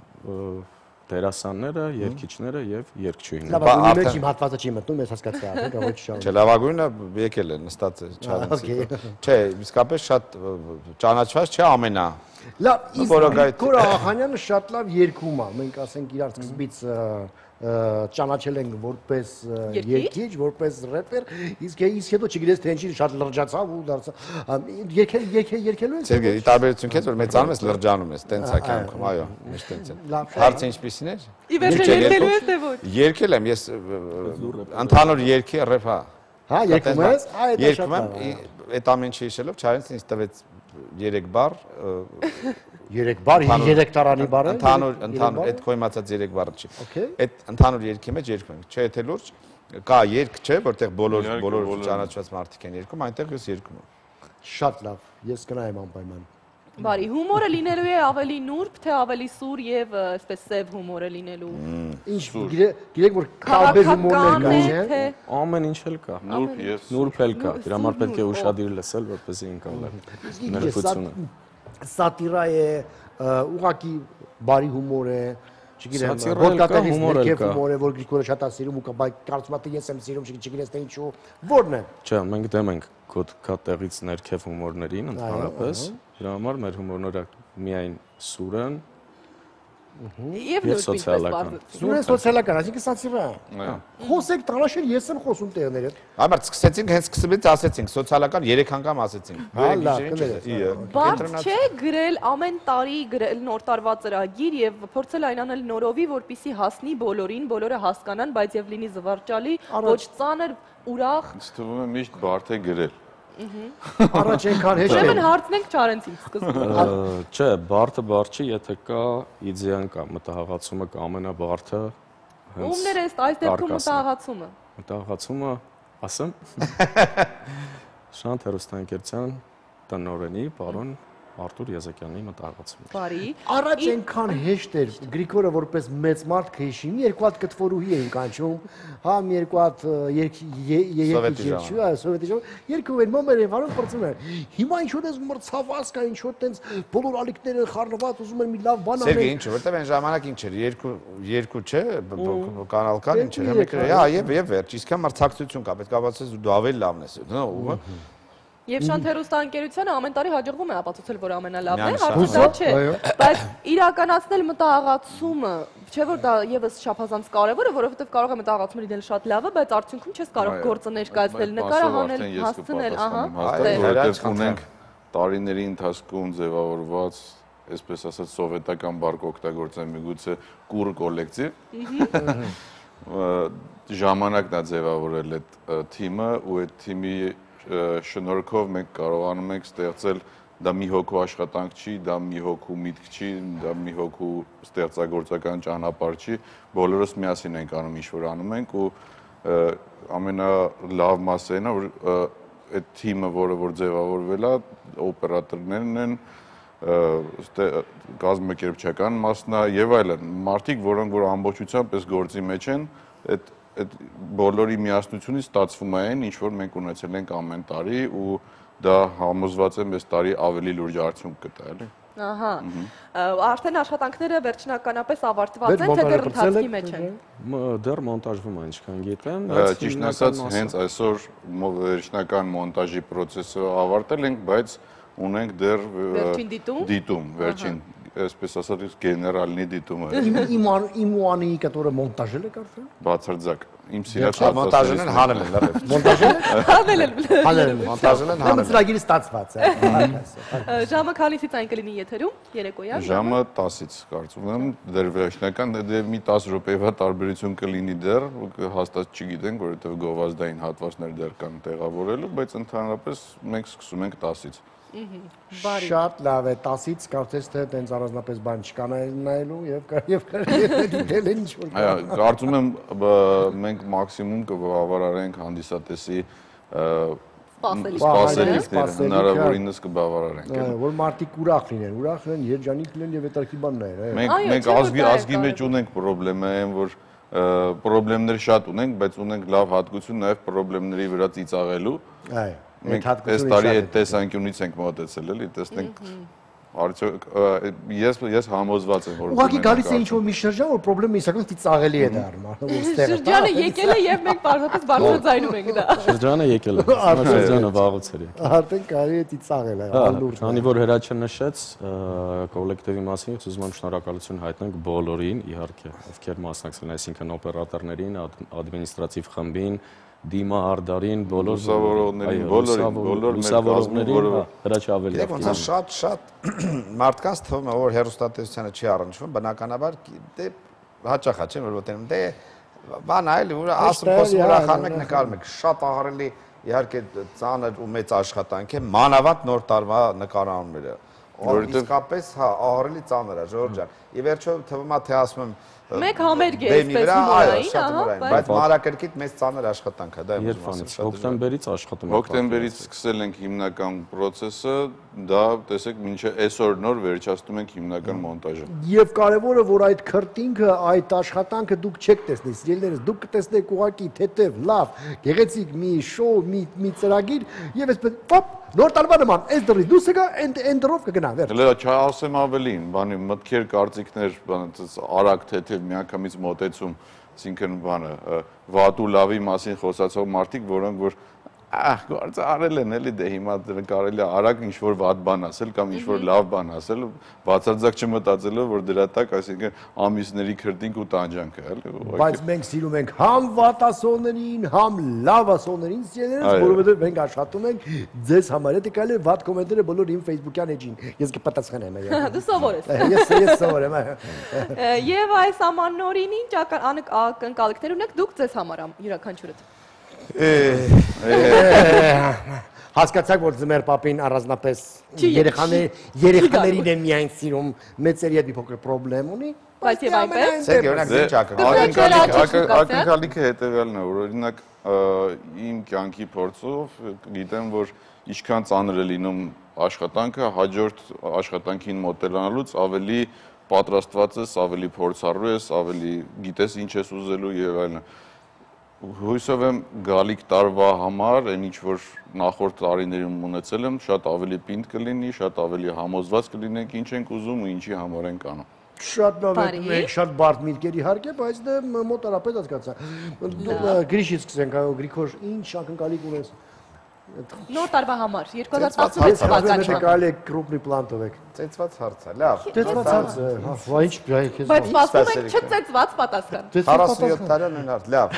դերասանները, երգիչները եւ երգչուհիները։ Լավագույնի մեջ իմ հատվածը չի մտնում, ես հասկացա, արդեն ոչ շահ։ Չէ, լավագույնը եկել է, նստած է Չարենցի։ Չէ, իսկապես շատ ճանաչված չէ ամենա։ Լավ, իսկ Գորա Աղախանյանը շատ լավ երգում է։ Մենք ասենք իրար սկզբից ճանաչել ենք որպես երգիչ, որպես рэպեր, իսկ իսկ հետո չգիտես թե ինչի շատ լրջացավ ու դարձավ։ Երգել երգել երգելու ենք։ Սերգեյ, ի տարբերություն քեզ, որ մեծանում ես, լրջանում ես, տենց է կյանքում, այո, միշտ տենց է։ Հարցը ինչպիսին էր։ Ի վերջո երգելու ես թե ոչ։ Երգել եմ, ես ընդհանուր երգի ռեփ հա։ Հա, երգում ես։ Երգում եմ, այդ ամեն ինչի հիշելով Չարենցին ինձ տվեց երեք բառ երեք բառ, երեք տարանի բառը։ Ընդհանուր, ընդհանուր, այդ քո իմացած երեք բառը չի։ Այդ ընդհանուր երգի մեջ երգում ենք։ Չէ, եթե լուրջ կա երգ, չէ, որտեղ բոլոր բոլոր ճանաչված մարդիկ են երգում, այնտեղ ես երգում եմ։ Շատ լավ, ես կնայեմ անպայման։ Բարի, հումորը լինելու է ավելի նուրբ, թե ավելի սուր եւ այսպես սև հումորը լինելու։ Ինչ, գիտեք որ տարբեր հումորներ կա, չէ՞։ Ամեն ինչ էլ կա։ Նուրբ եւ նուրբ էլ կա։ Դրա համար պետք է ուշադիր լսել, որպեսզի ինքնալը ներկությունը։ Սատիրա է, ուղղակի բարի հումոր է, չգիտեմ, ոդկատեղից ներքև հումոր է, որ Գրիգորը շատ է սիրում ու բայց կարծում եմ թե ես եմ սիրում, չգիտես թե ինչու, ո՞րն է։ Չէ, մենք դեմ ենք ոդկատեղից ներքև հումորներին ընդհանրապես։ Դրա համար մեր հումորները միայն սուր են եւ սոցիալական։ Սուր է սոցիալական, այսինքն սատիրա է։ Խոսեք տանաշել, ես եմ խոսում տեղները։ Այմար սկսեցինք, հենց սկսվից ասեցինք, սոցիալական երեք անգամ ասեցինք։ Հա, լավ, կներես։ Բարդ չէ գրել ամեն տարի գրել նոր տարվա ծրագիր եւ փորձել այն անել նորովի, որպիսի հասնի բոլորին, բոլորը հասկանան, բայց եւ լինի զվարճալի, ոչ ծանր, ուրախ։ Ինձ թվում է միշտ բարդ է գրել։ Առաջ այնքան հեշտ է։ Ուրեմն հարցնենք Չարենցին սկզբում։ Չէ, բարդը բարդ չի, եթե կա իդեան կա, մտահղացումը կա, ամենաբարդը հենց Ումներ է այս դեպքում մտահղացումը։ Մտահղացումը, ասեմ։ Շանթ հեռուստաընկերության տնօրենի, պարոն Արթուր Եզեկյանի մտահղացում։ Բարի։ Առաջ այնքան հեշտ էր Գրիգորը որպես մեծ մարդ քեշի, մի երկու հատ կտվորուհի էին կանչում, հա մի երկու հատ երեկի սովետի ժամ, երկու են մոմեր են վարում պրծում են։ Հիմա ինչ որ ես մրցավազք կա, ինչ որ տենց բոլոր ալիքները խառնված ուզում են մի լավ բան անել։ Սերգեյ, ինչ որտեղ այն ժամանակ ինչ էր, երկու երկու չէ, կանալ կան ինչ էր, մեկը հա եւ եւ վերջ, իսկ մրցակցություն կա, պետք է ապացուցես դու ավելի լավն ես, հա։ Եվ Շանթ հեռուստաընկերությանը ամեն տարի հաջողվում է ապացուցել, որ ամենալավն է, հարցը դա չէ, բայց իրականացնել մտահղացումը, չէ որ դա եւս չափազանց կարևոր է, որովհետեւ կարող է մտահղացումը լինել շատ լավը, բայց արդյունքում չես կարող գործը ներկայացնել, նկարը հանել, հասցնել, ահա, որովհետեւ ունենք տարիների ընթացքում ձևավորված, այսպես ասած, սովետական բառ օգտագործեմ, միգուցե կուր կոլեկտիվ, ժամանակն է ձևավորել այդ թիմը ու այդ թիմի շնորհքով մենք կարողանում ենք ստեղծել դա մի հոգու աշխատանք չի, դա մի հոգու միտք չի, դա մի հոգու ստեղծագործական ճանապարհ չի, բոլորս միասին ենք անում ինչ-որ անում ենք ու ամենալավ մասը այն է, որ այդ թիմը, որը որ ձևավորվել է, օպերատորներն են, կազմակերպչական մասն է եւ այլն, մարդիկ, որոնք որ ամբողջությամբ այս գործի մեջ են, այդ այդ բոլորի միասնությունից ստացվում է այն, ինչ որ մենք ունեցել ենք ամեն տարի ու դա համոզված եմ այս տարի ավելի լուրջ արդյունք կտա, էլի։ Ահա։ Արդեն աշխատանքները վերջնականապես ավարտված են, թե դեռ ընթացքի մեջ են։ Դեռ մոնտաժվում է, ինչքան գիտեմ։ Ճիշտն ասած, հենց այսօր վերջնական մոնտաժի process-ը ավարտել ենք, բայց ունենք դեռ դիտում, վերջին այսպես ասած գեներալնի դիտումը։ Իմ ու Անիի, которая մոնտաժել է կարծեմ։ Բացարձակ։ Իմ սիրած մոնտաժել են հանել են լրիվ։ Մոնտաժել են։ Հանել են։ Հանել են, մոնտաժել են հանել։ Ծրագիրը ստացված է։ Ժամը քանիսից այն կլինի եթերում, երեկոյան։ Ժամը տասից կարծում եմ, դեռ վերջնական մի տասը րոպեվա տարբերություն կլինի դեռ, հաստատ չգիտենք, որովհետև գովազդային հատվածներ դեռ կան տեղավորելու, բայց ընդհանրապես մենք սկսում ենք տասից։ Շատ լավ է, տասից կարծես թե տենց առանձնապես բան չկա նայելու եւ դիտել են ինչ-որ կա։ Կարծում եմ մենք մաքսիմում կբավարարենք հանդիսատեսի սպասելիքները, հնարավորինս կբավարարենք։ Որ մարդիկ ուրախ լինեն, ուրախ են, երջանիկ լինեն եւ այդտեղի բաններ։ Մենք ազգի մեջ ունենք պրոբլեմը այն, որ պրոբլեմներ շատ ունենք, բայց ունենք լավ հատկություն նաեւ պրոբլեմների վրա ծիծաղելու։ Այո։ Մենք այս տարի այդ տեսանկյունից ենք մոտեցել, էլի, տեսնենք արդյոք ես համոզված եմ, որ ուղղակի գալիս է ինչ-որ մի շրջան, որ պրոբլեմը իսկական ծիծաղելի է դառնում։ Շրջանը եկել է եւ մենք պարզապես բարձրաձայնում ենք դա։ Շրջանը եկել է, շրջանը վաղուց էր եկել։ Արդեն կարելի է ծիծաղել, լուրջ։ Քանի որ Հրաչը նշեց կոլեկտիվի մասին, ուզում եմ շնորհակալություն հայտնենք բոլորին, իհարկե, ովքեր մասնակցել են, այսինքն օպերատորներին, ադմինիստրատիվ խմբին, Դիմա Արդարին, բոլոր լուսավորողներին, բոլորին, բոլոր մեր կազմին, Հրաչ ավելի լավ։ Ոնց շատ շատ մարդկանց թվում է, որ հեռուստատեսությանը չի առնչվում, բնականաբար դե հաճախ է, չէ՞ որ ոտենում դե բան այլ, որ ասում խոսում ուրախանում եք, նկարում եք, շատ ահռելի իհարկե ծանր ու մեծ աշխատանք է, մանավանդ նոր տարվա նկարանները։ Իսկապես, հա, ահռելի ծանր է, Ժորժ ջան։ Ի վերջո թվում է, թե ասում եմ Մեկ համերգ է այսպես հումորային, ահա, բայց մանրակրկիտ մեծ ծանր աշխատանք է, դա եմ ուզում ասել։ Հոկտեմբերից աշխատում ենք։ Հոկտեմբերից սկսել ենք հիմնական process-ը, դա տեսեք մինչև այսօր նոր վերջացնում ենք հիմնական մոնտաժը։ Եվ կարևորը, որ այդ քրտինքը, այդ աշխատանքը դուք չեք տեսնի, սիրելիներս, դուք կտեսնեք ուղղակի թեթև, լավ, գեղեցիկ մի շոու, մի ծրագիր եւ այսպես պապ նոր տարվա նման, այս դրից դուրս եկա, այն դրով կգնա, վերջ։ Հələ չասեմ ավելին, բանի մտքեր, կարծիքներ, արագ թեթև միանգամից մոտեցում, այսինքն բանը, վատ ու լավի մասին խոսացող մարդիկ, որոնք որ ահ, գործը արել են, էլի դե հիմա կարելի է արագ ինչ-որ վատ բան ասել կամ ինչ-որ լավ բան ասել, բացարձակ չմտածելով, որ դրա տակ, այսինքն ամիսների քրտինք ու տանջանք է, էլի։ Բայց մենք սիրում ենք համ վատ ասողներին, համ լավ ասողներին, սիրելիներս, որովհետև մենք աշխատում ենք ձեզ համար, եթե կարելի է վատ կոմենտները բոլոր իմ Facebook-յան էջին, ես կպատասխանեմ այո։ Դու սովոր ես։ Ես ես սովոր եմ, այո։ Եվ այս ամանորին ինչ ակնկալիքներ ունեք դուք ձեզ համար յուրաքանչյուրդ։ Հասկացաք, որ ձմեր պապին առանձնապես երեխաներին են միայն սիրում, մեծերի հետ մի փոքր պրոբլեմ ունի, բայց եւ այնպես։ Ակնկալիքը հետեւյալն է, որ օրինակ իմ կյանքի փորձով գիտեմ, որ ինչքան ծանր է լինում աշխատանքը հաջորդ աշխատանքին մոտենալուց ավելի պատրաստված ես, ավելի փորձառու ես, ավելի գիտես ինչ ես ուզելու եւ այլն։ Հույսով եմ գալիք տարվա համար, այն ինչ որ նախորդ տարիներում ունեցել եմ, շատ ավելի պինդ կլինի, շատ ավելի համոզված կլինենք ինչ ենք ուզում ու ինչի համար ենք անում։ Շատ լավ է, մենք շատ բարդ միտքեր իհարկե, բայց դե մոտարապես հասկացա։ Գրիշից սկսենք, այո, Գրիգոր, ինչ ակնկալիք ունես։ Նոր տարվա համար, երկու հազար տասնվեց թվականին։ Կարելի է կրուպնի պլան տվեք։ Ծեծված հարց է, լավ։ Ծեծված հարց է, հա, վայ ինչ բյա եք ես։ Բայց սպասում ենք չծեծված պատասխան։ քառասունյոթ տարին են արդ, լավ։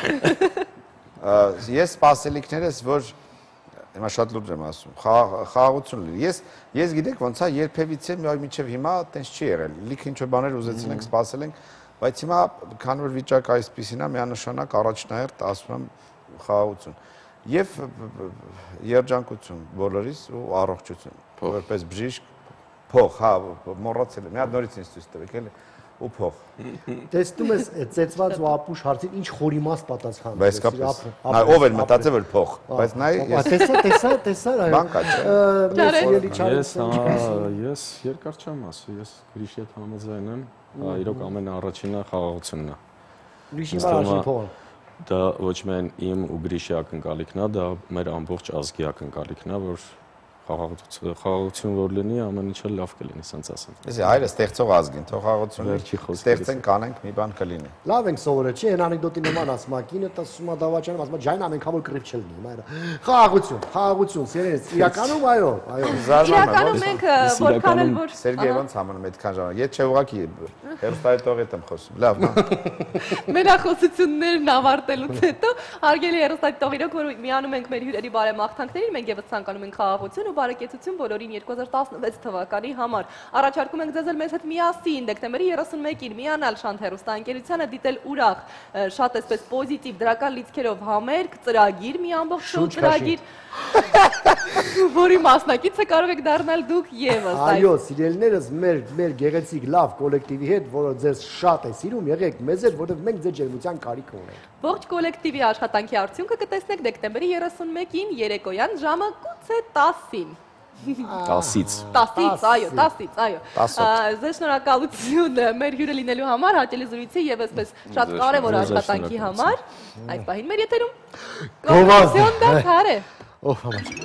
Ես սպասելիքներս, որ հիմա շատ լուրջ եմ ասում, խաղաղություն լինի։ Ես ես գիտեք ոնց է, երբևիցե մի օր մինչև հիմա տենց չի եղել։ Լիք ինչ որ բաներ ուզեցին ենք, սպասել ենք, բայց հիմա քանի որ վիճակը այսպեսին է, միանշանակ առաջնահերթ ասում եմ խաղաղություն։ Եվ երջանկություն բոլորիս ու առողջություն, որպես բժիշկ, փող, հա, մոռացել եմ, մի հատ նորից ինձ ցույց տվեք, էլի, ու փող։ Տեսնում ես ծեծված ու ապուշ հարցին ինչ խորիմաստ պատասխան։ Բայց կապես, ով էր մտածել որ փող, բայց նայ ես։ Տեսա, տեսա, տեսա, այո։ Բանկա չէ։ Ես, ես երկար չեմ ասում, ես Գրիշի հետ համաձայն եմ, իրոք ամենաառաջինը խաղաղությունն է։ Գրիշի առաջին փողը։ Դա ոչ միայն իմ ու Գրիշի ակնկալիքն է, դա մեր ամբողջ ազգի ակնկալիքն է, որ խաղաղություն որ լինի, ամեն ինչը լավ կլինի, ասենց ասեմ։ Իսկ հայրը ստեղծող ազգին, թող խաղաղությունը ստեղծեն, կանենք, մի բան կլինի։ Լավ ենք սովորել, չի, այն անեկդոտի նման ասում, կինը տասում է դավաճանում, ասում է ջայն ամենքավոր կռիվ չլինի, մայրը։ Խաղաղություն, խաղաղություն, սիրելիս, իրականում այո, այո։ Իրականում մենք որքան էլ որ Սերգեյ ոնց համանում այդքան ժամանակ։ Ես չէ ուղղակի հերոստայտողիդ եմ խոսում։ Լավ, մենախոսություններն ավարտելուց հետո հարգելի հերոստայտողիրոք, որ միանում ենք մեր հյուրերի բարեմաղթանքներին, մենք եւս ցանկանում ենք խաղաղություն ու բարեկեցություն բոլորին երկու հազար տասնվեց թվականի համար։ Առաջարկում ենք ձեզ էլ մեզ հետ միասին դեկտեմբերի երեսունմեկին միանալ Շանթ հեռուստաընկերությանը, դիտել ուրախ, շատ այսպես պոզիտիվ դրական լիցքերով համերգ, ծրագիր, մի ամբողջ շոու ծրագիր, որի մասնակիցը կարող եք դառնալ դուք եւս։ Այո, սիրելիներս, մեր մեր գեղեցիկ լավ կոլեկտիվի հետ, որը ձեզ շատ է սիրում, եղեք մեզ հետ, որովհետև մենք ձեր ջերմության կարիք ունենք։ Ողջ կոլեկտիվի աշխատանքի արդյունքը կտեսնեք դեկտեմբերի երեսունմեկին երեկոյան ժամը գուցե տասին։ տասից տասից, այո, տասից, այո։ Ձեզ շնորհակալություն մեր հյուրը լինելու համար, հաճելի զրույցի եւ այսպես շատ կարեւոր աշխատանքի համար։ Այդ պահին մեր եթերում կոմերցիոն դարձար է։ Ով համաձայն։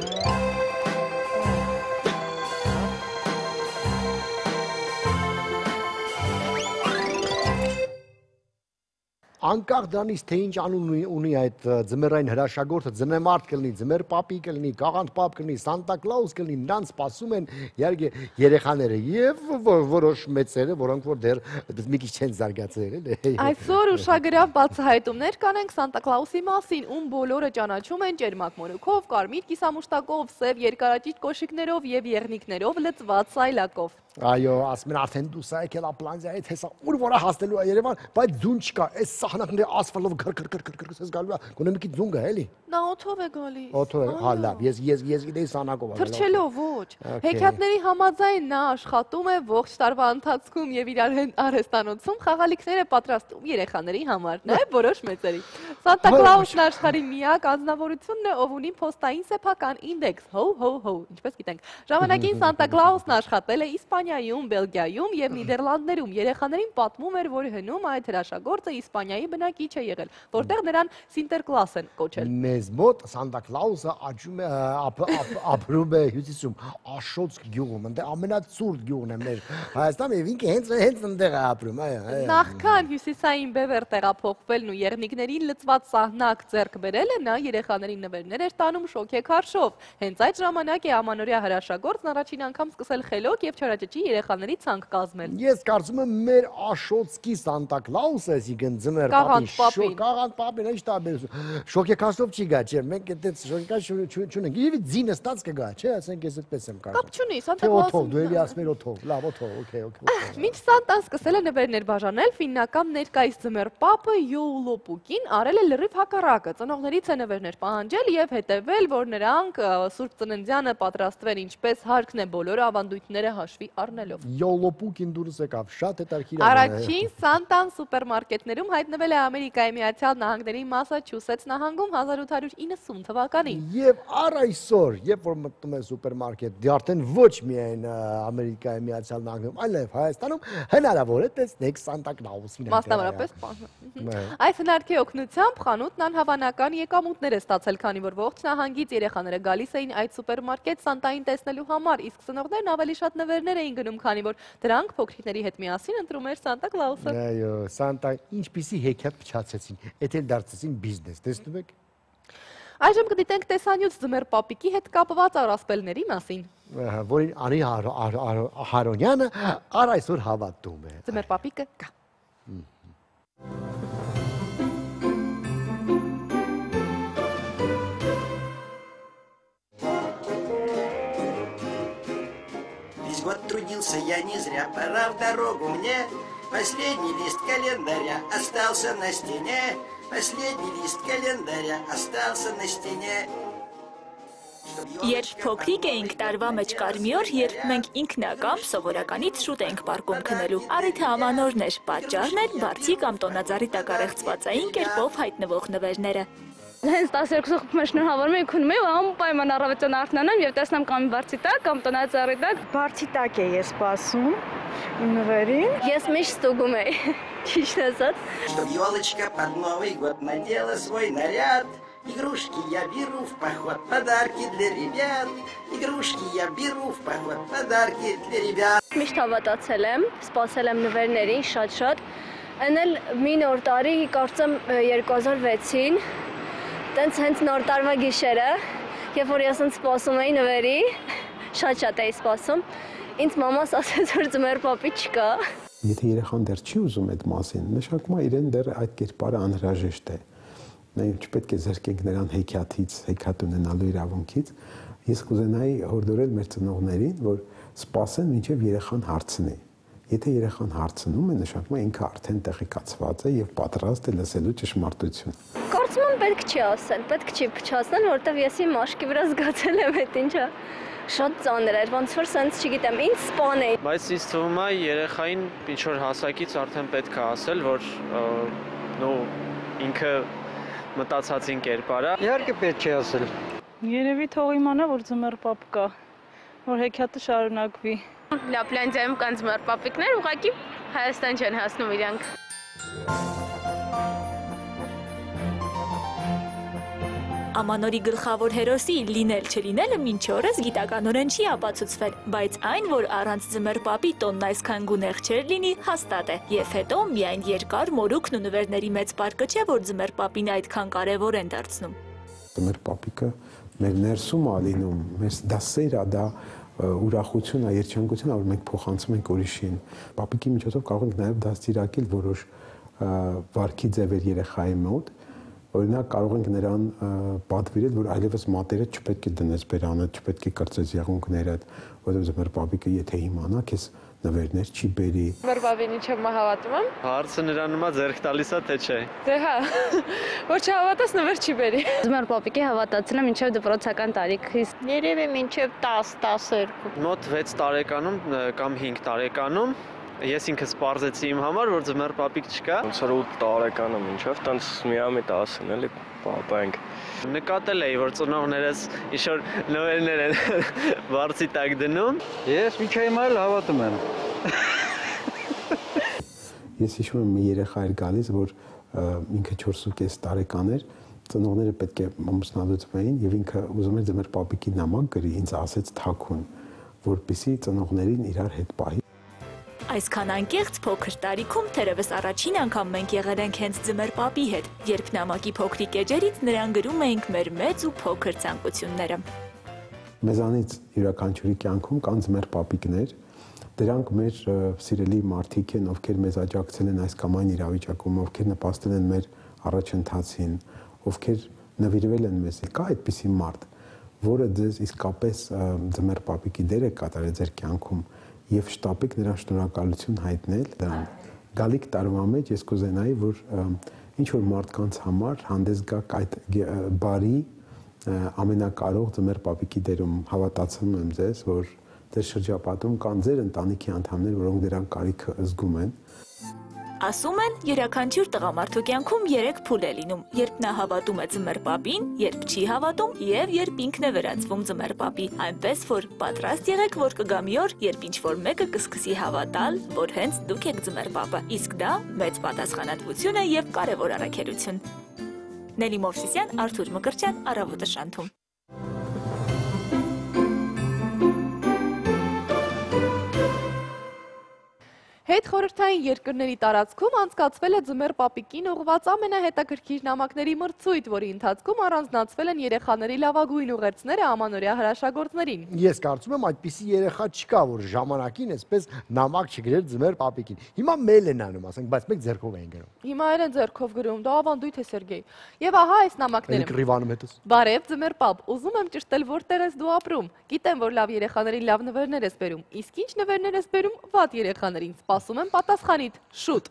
Անկախ դրանից թե ինչ անուն ունի այդ ձմեռային հրաշագործը, ձմեռ կլինի, ձմեռ պապի կլինի, կաղանդ պապ կլինի, Սանտա Կլաուս կլինի, նրանց սպասում են իհարկե երեխաները եւ որոշ մեծերը, որոնք որ դեռ մի քիչ չեն զարգացել, էլի։ Այսօր ուշագրավ բացահայտումներ կանենք Սանտա Կլաուսի մասին, ում բոլորը ճանաչում են ջերմակ մորուքով, կարմիր կիսամուշտակով, սև երկարաճիտ կոշիկներով եւ եղնիկներով լցված սայլակով։ Այո, ասում են արդեն դու սա եկել ապլանզիայից, հեսա ուր որա հասնելու է Երևան, բայց ձուն չկա, այս սահնակները ասֆալտով քր քր քր քր քր քր գալու է, գոնե մի քիչ ձուն գա, էլի։ Նա օթով է գալիս։ Օթով է, հա լավ, ես ես ես գիտեի սահնակով է։ Թրջելով ոչ։ Հեքիաթների համաձայն նա աշխատում է ողջ տարվա ընթացքում եւ իր արհեստանոցում խաղալիքներ է պատրաստում երեխաների համար, նաեւ որոշ մեծերի։ Սանտա Կլաուսն աշխարհի միակ անձնավորությունն է, ով ունի փոստային սեփական ինդեքս, հո հո հո, ինչպես գիտենք։ Ժամանակին Սանտա Կլաուսն աշխատել է Իսպանիայում, Բելգիայում եւ Նիդերլանդներում։ Երեխաներին պատմում էր, որ հնում այդ հրաշագործը Իսպանիայի բնակիչ է եղել, որտեղ նրան Սինտերկլաս են կոչել։ Մեզ մոտ Սանտա Կլաուսը աճում է ապրում է հյուսիսում, Աշոտսկ գյուղում, այնտեղ ամենացուրտ գյուղն է մեր Հայաստանում եւ ինքը հենց հենց այնտեղ է ապրում, այո։ Նախքան հյուսիսային բևեր տեղափոխվելն ու եղնիկներին լցված սահնակ ձեռք բերելը, նա երեխաներին նվերներ էր տանում շոքեքարշով։ Հենց այդ ժամանակ է ամանորյա հրաշագործն առաջին անգամ սկսել խելոք եւ չարաճճի երեխաների ցանկ կազմել։ Ես կարծում եմ մեր Աշոտսկի Սանտա Կլաուսը, այսինքն ձմեռ պապին, կաղանդ պապին, ինչ տարբերություն։ Շոքեքարշով չի գա, չէ՞, մենք այդպես շոքեքարշ չունենք։ Եվ ձինը ստած կգա, չէ՞, ասենք ես այդպես եմ կարծում։ Կապ չունի, Սանտա Կլաուսը։ Օթով, դու էլի ասում ես օթով, լավ, օթով, օքեյ, օքեյ։ Մինչ Սանտան սկսել է նվերներ բաժանել, ֆիննական ներկայիս ձմեռ պապը Յոուլոպուկին արել է լրիվ հակառակը, ծնողներից է նվերներ պահանջել եւ հետեւել, որ նրանք Սուրբ Ծննդյանը պատրաստվեն ինչպես հարկն է բոլոր ավանդույթները հաշվի առնելով։ Յոուլոպուկին դուրս եկավ, շատ հետաքրքիր է։ Առաջին Սանտան սուպերմարկետներում հայտնվեց հայտնվել է Ամերիկայի Միացյալ Նահանգների Մասաչուսեթս նահանգում հազար ութ հարյուր իննսուն թվականին։ Եվ առ այսօր, երբ որ մտնում են սուպերմարկետ, դե արդեն ոչ միայն Ամերիկայի Միացյալ Նահանգներում, այլ նաև Հայաստանում հնարավոր է տեսնել Սանտա Կլաուսին։ Մասնավորապես այս հնարքի օգնությամբ խանութն անհավանական եկամուտներ է ստացել, քանի որ ողջ նահանգից երեխաները գալիս էին այդ սուպերմարկետ Սանտային տեսնելու համար, իսկ ծնողներն ավելի շատ նվերներ էին գնում, քանի որ դրանք փոքրիկների հետ միասին ընտրում էր Սանտա Կլաուսը։ Այո, Սանտա ինչպիսի հեքիաթ փչացեցին, էդ էլ դարձեցին բիզնես, տեսնում եք։ Այժմ կդիտենք տեսանյութ Ձմեռ պապիկի հետ կապված առասպելների մասին։ Որին Անի Հարոնյանը առ այսօր հավատում է։ Ձմեռ պապիկը կա։ Весь год трудился я не зря, пора в дорогу мне. Последний лист календаря остался на стене. Последний лист календаря остался на стене. Երբ փոքրիկ էինք, տարվա մեջ կար մի օր, երբ մենք ինքնակամ սովորականից շուտ էինք պարկում քնելու։ Առիթը ամանորն էր, պատճառն էր բարձի կամ տոնածառի տակ առեղծվածային կերպով հայտնվող նվերները։ Հենց տասներկու խփում եմ շնորհավորում եմ քնում եմ անպայման առավոտյան արթնանամ եւ տեսնամ կամ բարձի տակ կամ տոնածառի տակ։ Բարձի տակ է ես սպասում իմ նվերին։ Ես միշտ ստուգում եի, ճիշտ ասած։ Чтоб елочка под Новый год надела свой наряд. Игрушки я беру в поход, подарки для ребят. Игрушки я беру в поход, подарки для ребят. Միշտ հավատացել եմ, սպասել եմ նվերներին շատ-շատ։ Այնել մի նոր տարի, կարծեմ երկու հազար վեցին, տենց հենց նոր տարվա գիշերը, երբ որ ես սպասում էի նվերի, շատ-շատ էի սպասում, ինձ մամաս ասեց, որ ձմեռ պապի չկա։ Եթե երեխան դեռ չի ուզում այդ մասին, նշանակում է իրեն դեռ այդ կերպարը անհրաժեշտ է։ Մենք չպետք է զրկենք նրան հեքիաթից, հեքիաթ ունենալու իրավունքից։ Ես կուզենայի հորդորել մեր ծնողներին, որ սպասեն մինչև երեխան հարցնի։ Եթե երեխան հարցնում է, նշանակում է ինքը արդեն տեղեկացված է եւ պատրաստ է լսելու ճշմարտություն։ Կարծում եմ պետք չի ասել, պետք չի փչացնել, որովհետեւ ես իմ աշկի վրա զգացել եմ այդ ինչը։ Շատ ծանր էր, ոնց որ sense չգիտեմ, ինձ սպանել։ Բայց ինձ թվում է երեխային ինչ որ հասակից արդեն պետք է ասել, որ նո ինքը մտածածին կերպարա։ Իհարկե պետք չի ասել։ Երևի թող իմանա, որ ձմեռ պապ կա, որ հեքիաթը շարունակվի։ Լապլանդիայում կան ձմեռ պապիկներ, ուղղակի Հայաստան չեն հասնում իրանք։ Ամանորի գլխավոր հերոսի լինել չլինելը մինչ օրս գիտականորեն չի ապացուցվել, բայց այն, որ առանց ձմեռ պապի տոնն այսքան գունեղ չէր լինի, հաստատ է։ Եվ հետո միայն երկար մորուքն ու նվերների մեծ պարկը չէ, որ ձմեռ պապին այդքան կարևոր են դարձնում։ Ձմեռ պապիկը մեր ներսում է լինում, մեր դա սեր է, դա ուրախություն է, երջանկություն է, որ մենք փոխանցում ենք ուրիշին։ Պապիկի միջոցով կարող ենք նաև դաստիարակել որոշ վարքի ձևեր երեխայի մոտ։ Օրինակ կարող ենք նրան պատվիրել, որ այլևս մատերը չպետք է դնես բերանը, չպետք է կրծես եղունգներդ, որովհետև ձմեռ պապիկը եթե իմանա, քեզ նվերներ չի բերի։ Ձմեռ պապին ինչը հավատում եմ։ Հարցը նրան մա ձեռք տալիս է թե չէ։ Դե հա, որ չհավատաս նվեր չի բերի։ Ձմեռ պապիկի հավատացել եմ մինչև դպրոցական տարիքից։ Երևի մինչև տաս տասներկու։ Մոտ վեց տարեկանում կամ հինգ տարեկանում ես ինքս պարզեցի իմ համար, որ ձմեռ պապիկ չկա։ Ոնց որ ութ տարեկանում մինչև տենց միամիտ ասեն, էլի պապա ենք։ Նկատել էի, որ ծնողներս ինչ-որ նվերներ են բարձի տակ դնում։ Ես միջա հիմա էլ հավատում եմ։ Ես հիշում եմ մի երեխա էր գալիս, որ ինքը չորսուկես տարեկան էր, ծնողները պետք է ամուսնալուծվեին եւ ինքը ուզում էր ձմեռ պապիկի նամակ գրի, ինձ ասեց թաքուն, որպեսզի ծնողներին իրար հետ պահի։ Այսքան անկեղծ փոքր տարիքում թերևս առաջին անգամ մենք եղել ենք հենց ձմեռ պապի հետ, երբ նամակի փոքրիկ էջերից նրան գրում էինք մեր մեծ ու փոքր ցանկությունները։ Մեզանից յուրաքանչյուրի կյանքում կան ձմեռ պապիկներ, դրանք մեր սիրելի մարդիկ են, ովքեր մեզ աջակցել են այս կամ այն իրավիճակում, ովքեր նպաստել են մեր առաջընթացին, ովքեր նվիրվել են մեզ։ Կա այդպիսի մարդ, որը ձեզ իսկապես ձմեռ պապիկի դեր է կատարել ձեր կյանքում եւ շտապեք նրան շնորհակալություն հայտնել դրան։ Գալիք տարվա մեջ ես կուզենայի, որ ինչ որ մարդկանց համար հանդես գաք այդ բարի ամենակարող ձմեռ պապիկի դերում։ Հավատացնում եմ ձեզ, որ ձեր շրջապատում կան ձեր ընտանիքի անդամներ, որոնք դրան կարիքը զգում են։ Ասում են, յուրաքանչյուր տղամարդու կյանքում երեք փուլ է լինում, երբ նա հավատում է ձմեռ պապին, երբ չի հավատում եւ երբ ինքն է վերածվում ձմեռ պապի, այնպես որ պատրաստ եղեք, որ կգա մի օր, երբ ինչ-որ մեկը կսկսի հավատալ, որ հենց դուք եք ձմեռ պապը, իսկ դա մեծ պատասխանատվություն է եւ կարեւոր առաքելություն։ Նելի Մովսիսյան, Արթուր Մկրտչյան, Առավոտը շանթում։ Հետ խորհրդային երկրների տարածքում անցկացվել է ձմեռ պապիկին ուղղված ամենահետաքրքիր նամակների մրցույթ, որի ընթացքում առանձնացվել են երեխաների լավագույն ուղերձները ամանորյա հրաշագործներին։ Ես կարծում եմ այդպիսի երեխա չկա, որ ժամանակին այսպես նամակ չգրեր ձմեռ պապիկին։ Հիմա մեյլ են անում, ասենք, բայց մեկ ձեռքով են գրում։ Հիմա են ձեռքով գրում, դա ավանդույթ է Սերգեյ։ Եվ ահա այս նամակները։ Կռիվանում հետս։ Բարև ձմեռ պապ, ուզում եմ ճշտել որտեղ ես դու ապրում։ Գիտեմ, որ լավ երեխաներին լավ նվերներ ես բերում, իսկ ինչ նվերներ ես բերում վատ երեխաներին։ Ասում եմ պատասխանիդ, շուտ։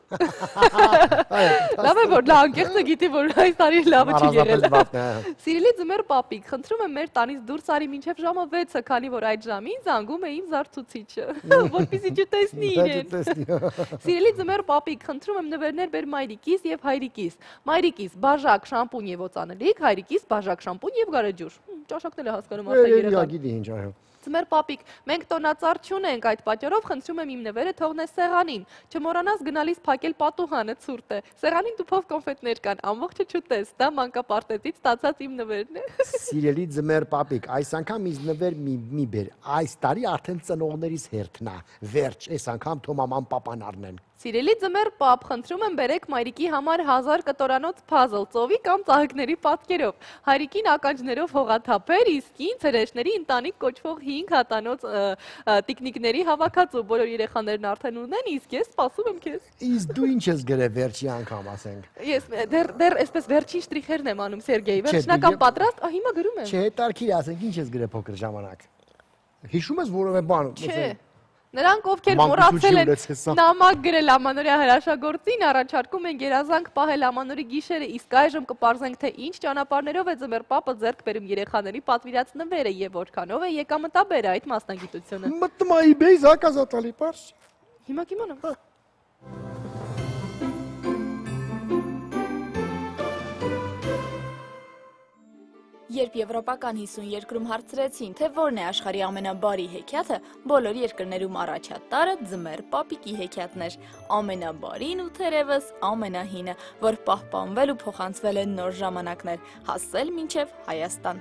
Լավ է, որ նա անկեղծը գիտի, որ այս տարի լավը չի եղել։ Սիրելի ձմեռ պապիկ, խնդրում եմ մեր տանից դուրս արի մինչև ժամը վեցը, քանի որ այդ ժամին զանգում է իմ զարթուցիչը, որպեսզի չտեսնի իրեն։ Սիրելի ձմեռ պապիկ, խնդրում եմ նվերներ բեր մայրիկիս եւ հայրիկիս։ Մայրիկիս բաժակ, շամպուն եւ օծանելիք, հայրիկիս բաժակ, շամպուն եւ գարեջուր։ Ճաշակն էլ հասկանում ասա Ձմեռ պապիկ, մենք տոնածառ չունենք, այդ պատճառով խնդրում եմ իմ նվերը թողնես սեղանին, չմոռանաս գնալիս փակել պատուհանը ցուրտ է, սեղանին տուփով կոնֆետներ կան, ամբողջը չուտես, դա մանկապարտեզից ստացած իմ նվերն է։ Սիրելի ձմեռ պապիկ, այս անգամ ինձ նվեր մի բեր, այս տարի արդեն ծնողներիս հերթն է, վերջ, այս անգամ թող մաման պապան առնեն։ Սիրելի ձմեռ պապ, խնդրում եմ բերեք մայրիկի համար հազար կտորանոց փազլ, ծովի կամ ծաղիկների պատկերով, հայրիկին ականջներով հողաթափեր, իսկ ինձ հրեշների ընտանիք կոչվող հինգ հատանոց տիկնիկների հավաքածու, բոլոր երեխաներն արդեն ունեն, իսկ ես սպասում եմ քեզ։ Իսկ դու ինչ ես գրել վերջի անգամ, ասենք։ Ես դեռ դեռ այսպես վերջին շտրիխերն եմ անում Սերգեյ, վերջնական պատրաստ, հիմա գրում եմ։ Չէ, հետարքի, ասենք, ինչ ես գրել փոքր ժամանակ։ Հիշում ես որևէ բան։ Չէ։ Նրանք, ովքեր մոռացել են նամակ գրել ամանորյա հրաշագործին, առաջարկում են գերազանք պահել ամանորի գիշերը, իսկ այժմ կպարզենք, թե ինչ ճանապարհներով է ձմեռ պապը ձեռք բերում երեխաների պատվիրած նվերը եւ որքանով է եկամտաբեր այդ մասնագիտությունը։ Մտնում է eBay զակազատալի պարզ։ Հիմա կիմանամ։ Երբ եվրոպական հիսուն երկրում հարցրեցին, թե որն է աշխարհի ամենաբարի հեքիաթը, բոլոր երկրներում առաջատարը ձմեռ պապիկի հեքիաթն էր, ամենաբարին ու թերևս ամենահինը, որ պահպանվել ու փոխանցվել են նոր ժամանակներ, հասել մինչև Հայաստան։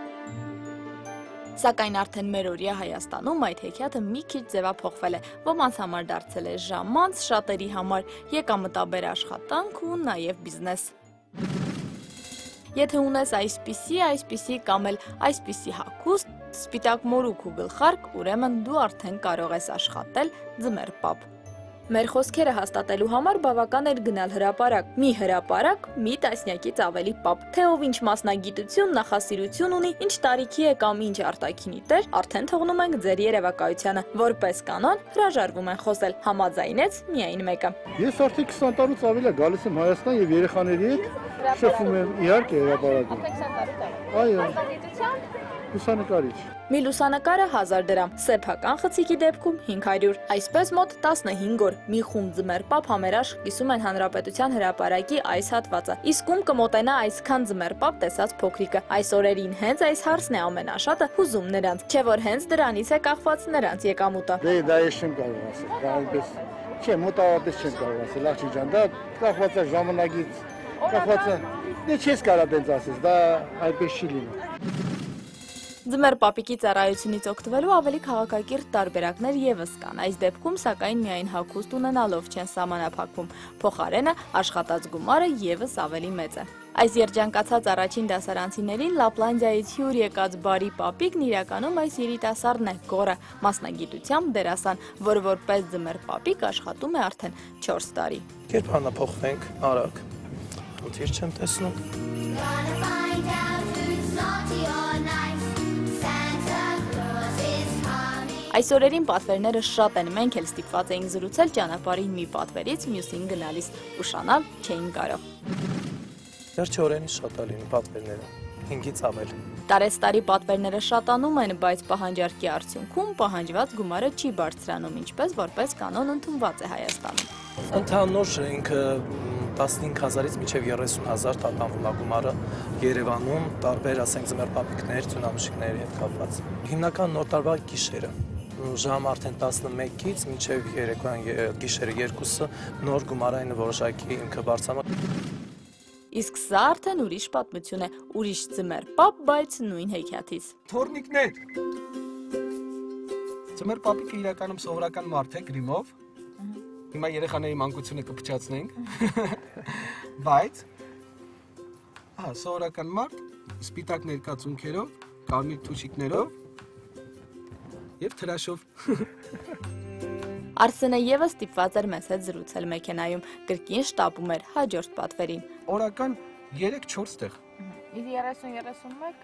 Սակայն արդեն մերօրյա Հայաստանում այդ հեքիաթը մի քիչ ձևափոխվել է, ոմանց համար դարձել է ժամանց, շատերի համար եկամտաբեր աշխատանք ու նաև բիզնես։ Եթե ունես այսպիսի, այսպիսի կամ էլ այսպիսի հագուստ, սպիտակ մորուք ու գլխարկ, ուրեմն դու արդեն կարող ես աշխատել ձմեռ պապ։ Մեր խոսքերը հաստատելու համար բավական էր գնալ հրապարակ, մի հրապարակ, մի տասնյակից ավելի պապ, թե ով ինչ մասնագիտություն, նախասիրություն ունի, ինչ տարիքի է կամ ինչ արտաքինի տեր, արդեն թողնում ենք ձեր երևակայությանը, որպես կանոն հրաժարվում են խոսել, համաձայնեց միայն մեկը։ Ես արդեն քսան տարուց ավելի գալիս եմ Հայաստան եւ երեխաների հետ շփվում եմ, իհարկե հրապարակում։ Այո։ Լուսանկարիչ։ Մի լուսանկարը հազար դրամ, սեփական խցիկի դեպքում հինգ հարյուր, այսպես մոտ տասնհինգ օր, մի խումբ ձմեռ պապ համերաշխ կիսում են Հանրապետության հրապարակի այս հատվածը, իսկ ում կմոտենա այսքան ձմեռ պապ տեսած փոքրիկը, այս օրերին հենց այս հարցն է ամենաշատը հուզում նրանց, չէ որ հենց դրանից է կախված նրանց եկամուտը։ Դե դա ես չեմ կարող ասել, դա այնպես, չէ, մոտավորապես չեմ կարող ասել, աղջի ջան, դա կախված է ժամանակից, կախված է, դե չես կարող դենց ասես, դա այնպես չի լինում։ Ձմեռ պապիկի ծառայությունից օգտվելու ավելի քաղաքակիրթ տարբերակներ ևս կան, այս դեպքում սակայն միայն հագուստ ունենալով չեն սահմանափակվում, փոխարենը աշխատած գումարը ևս ավելի մեծ է։ Այս երջանկացած առաջին դասարանցիներին Լապլանդիայից հյուր եկած բարի պապիկն իրականում այս երիտասարդն է, գոռը, մասնագիտությամբ դերասան, որ որպես ձմեռ պապիկ աշխատում է արդեն չորս տարի։ Երբ հանափոխվենք, արագ, խնդիր չեմ տեսնում։ Այս օրերին պատվերները շատ են, մենք էլ ստիպված էինք զրուցել ճանապարհի մի պատվերից մյուսին գնալիս, ուշանալ չէին կարող։ Վերջի օրերին շատ է լինում պատվերները, հինգից ավել։ Տարեստարի պատվերները շատանում են, բայց պահանջարկի արդյունքում պահանջված գումարը չի բարձրանում, ինչպես որպես կանոն ընդունված է Հայաստանում։ Ընդհանուր ինքը տասնհինգ հազարից մինչև երեսուն հազար տատանվում է գումարը Երևանում, տարբեր ասենք ձմեռ պապիկներ, ծյունամշիկների հետ կապված։ Հիմնական նոր տարվա գիշերը ժամ արդեն տասնմեկից մինչև երեկոյան գիշերը երկուսը նոր գումարային որոշակի ինքը բարձրանում։ Իսկ սա արդեն ուրիշ պատմություն է, ուրիշ ձմեռ պապ, բայց նույն հեքիաթից։ Թորնիկներ։ Ձմեռ պապիկը իրականում սովորական մարդ է գրիմով։ Հիմա երեխաների մանկությունը կփչացնենք։ Բայց ահա սովորական մարդ, սպիտակ ներկածունքերով, կարմիր թուշիկներով եւ թրաշով։ Արսենը եւս ստիպված էր մեզ հետ զրուցել մեքենայում, կրկին շտապում էր հաջորդ պատվերին։ Օրական երեք-չորս տեղ։ Իսկ երեսուն երեսունմեկ։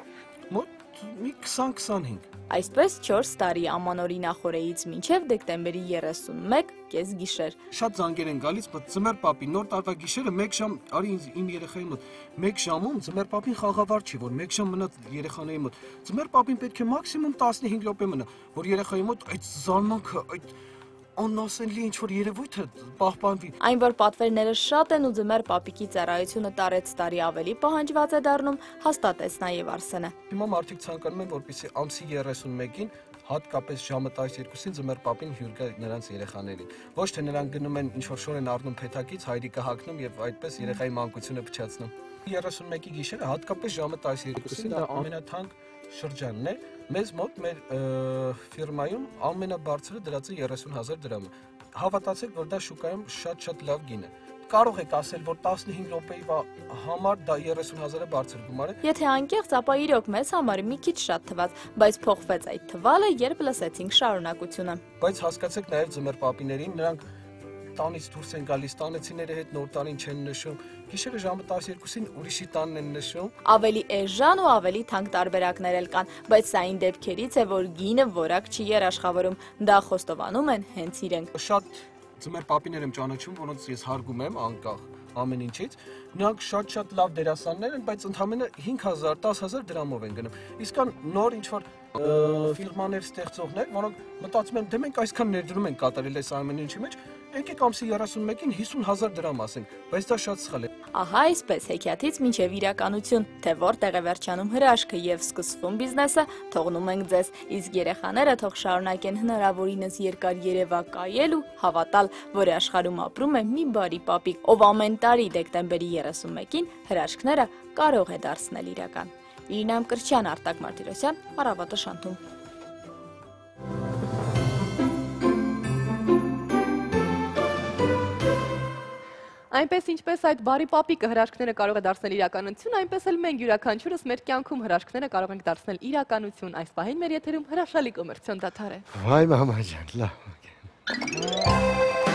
Մոտ մի քսան քսանհինգ։ Այսպես չորս տարի ամանորի նախօրեից մինչև դեկտեմբերի երեսունմեկ կես գիշեր։ Շատ զանգեր են գալիս, բայց ձմեռ պապի նոր տարվա գիշերը մեկ ժամ, արի ինձ իմ երեխայի մոտ, մեկ ժամում ձմեռ պապին խաղավար չի, որ մեկ ժամ մնա երեխաների մոտ։ Ձմեռ պապին պետք է մաքսիմում տասնհինգ րոպե մնա, որ երեխայի մոտ այդ զարմանքը, այդ անասենլի ինչ-որ երևույթը պահպանվի։ Այն, որ պատվերները շատ են ու ձմեռ պապիկի ծառայությունը տարեց տարի ավելի պահանջված է դառնում, հաստատեց նաև Արսենը։ Հիմա մարդիկ ցանկանում են, որպեսզի ամսի երեսունմեկին հատկապես ժամը տասներկուսին ձմեռ պապին հյուր գա նրանց երեխաներին։ Ոչ թե նրանք գնում են ինչ-որ շոր են առնում փեթակից, հայրիկը հագնում եւ այդպես երեխայի մանկությունը փչացնում։ երեսունմեկի գիշերը հատկապես ժամը տասներկուսին դա ամենաթանկ շրջանն է։ Մեզ մոտ մեր ֆիրմայում ամենաբարձրը դրած է երեսուն հազար դրամը։ Հավատացեք, որ դա շուկայում շատ-շատ լավ գին է։ Կարող եք ասել, որ տասնհինգ րոպեի համար դա երեսուն հազարը բարձր գումար է։ Եթե անկեղծ, ապա իրոք մեզ համար մի քիչ շատ թվաց, բայց փոխվեց այդ թվալը, երբ լսեցինք շարունակությունը։ Բայց հասկացեք նաև ձմեռ պապիներին, նրանք տանից դուրս են գալիս, տանեցիների հետ նոր տարին չեն նշում, գիշերը ժամը տասներկուսին ուրիշի տանն են նշում։ Ավելի էժան ու ավելի թանկ տարբերակներ էլ կան, բայց սա այն դեպքերից է, որ գինը որակ չի երաշխավորում, դա խոստովանում են հենց իրենք։ Շատ ձմեռ պապիներ եմ ճանաչում, որոնց ես հարգում եմ անկախ ամեն ինչից, նրանք շատ-շատ լավ դերասաններ են, բայց ընդամենը հինգ հազար, դաս հազար դրամով են գնում։ Իսկ կան նոր ինչ-որ ֆիրմաներ ստեղծողներ, որոնք մտածում են, դե մենք այսքան ներդրում ենք կատարել այս ամեն ինչի մեջ, եկեք ամսի երեսունմեկին հիսուն հազար դրամ ասենք, բայց դա շատ սխալ է։ Ահա այսպես հեքիաթից մինչև իրականություն, թե որտեղ է վերջանում հրաշքը եւ սկսվում բիզնեսը, թողնում ենք ձեզ, իսկ երեխաները թող շարունակեն հնարավորինս երկար երևակայել ու հավատալ, որ աշխարհում ապրում է մի բարի պապիկ, ով ամեն տարի դեկտեմբերի երեսունմեկին հրաշքները կարող է դարձնել իրական։ Իրինա Մկրտչյան, Արտակ Մարտիրոսյան, Առավոտը շանթում։ Այնպես ինչպես այդ բարի պապիկը հրաշքները կարող է դարձնել իրականություն, այնպես էլ մենք յուրաքանչյուրս մեր կյանքում հրաշքները կարող ենք դարձնել իրականություն։ Այս պահին մեր եթերում հրաշալի կոմերցիոն դադար է։ Վայ մամա ջան, լավ։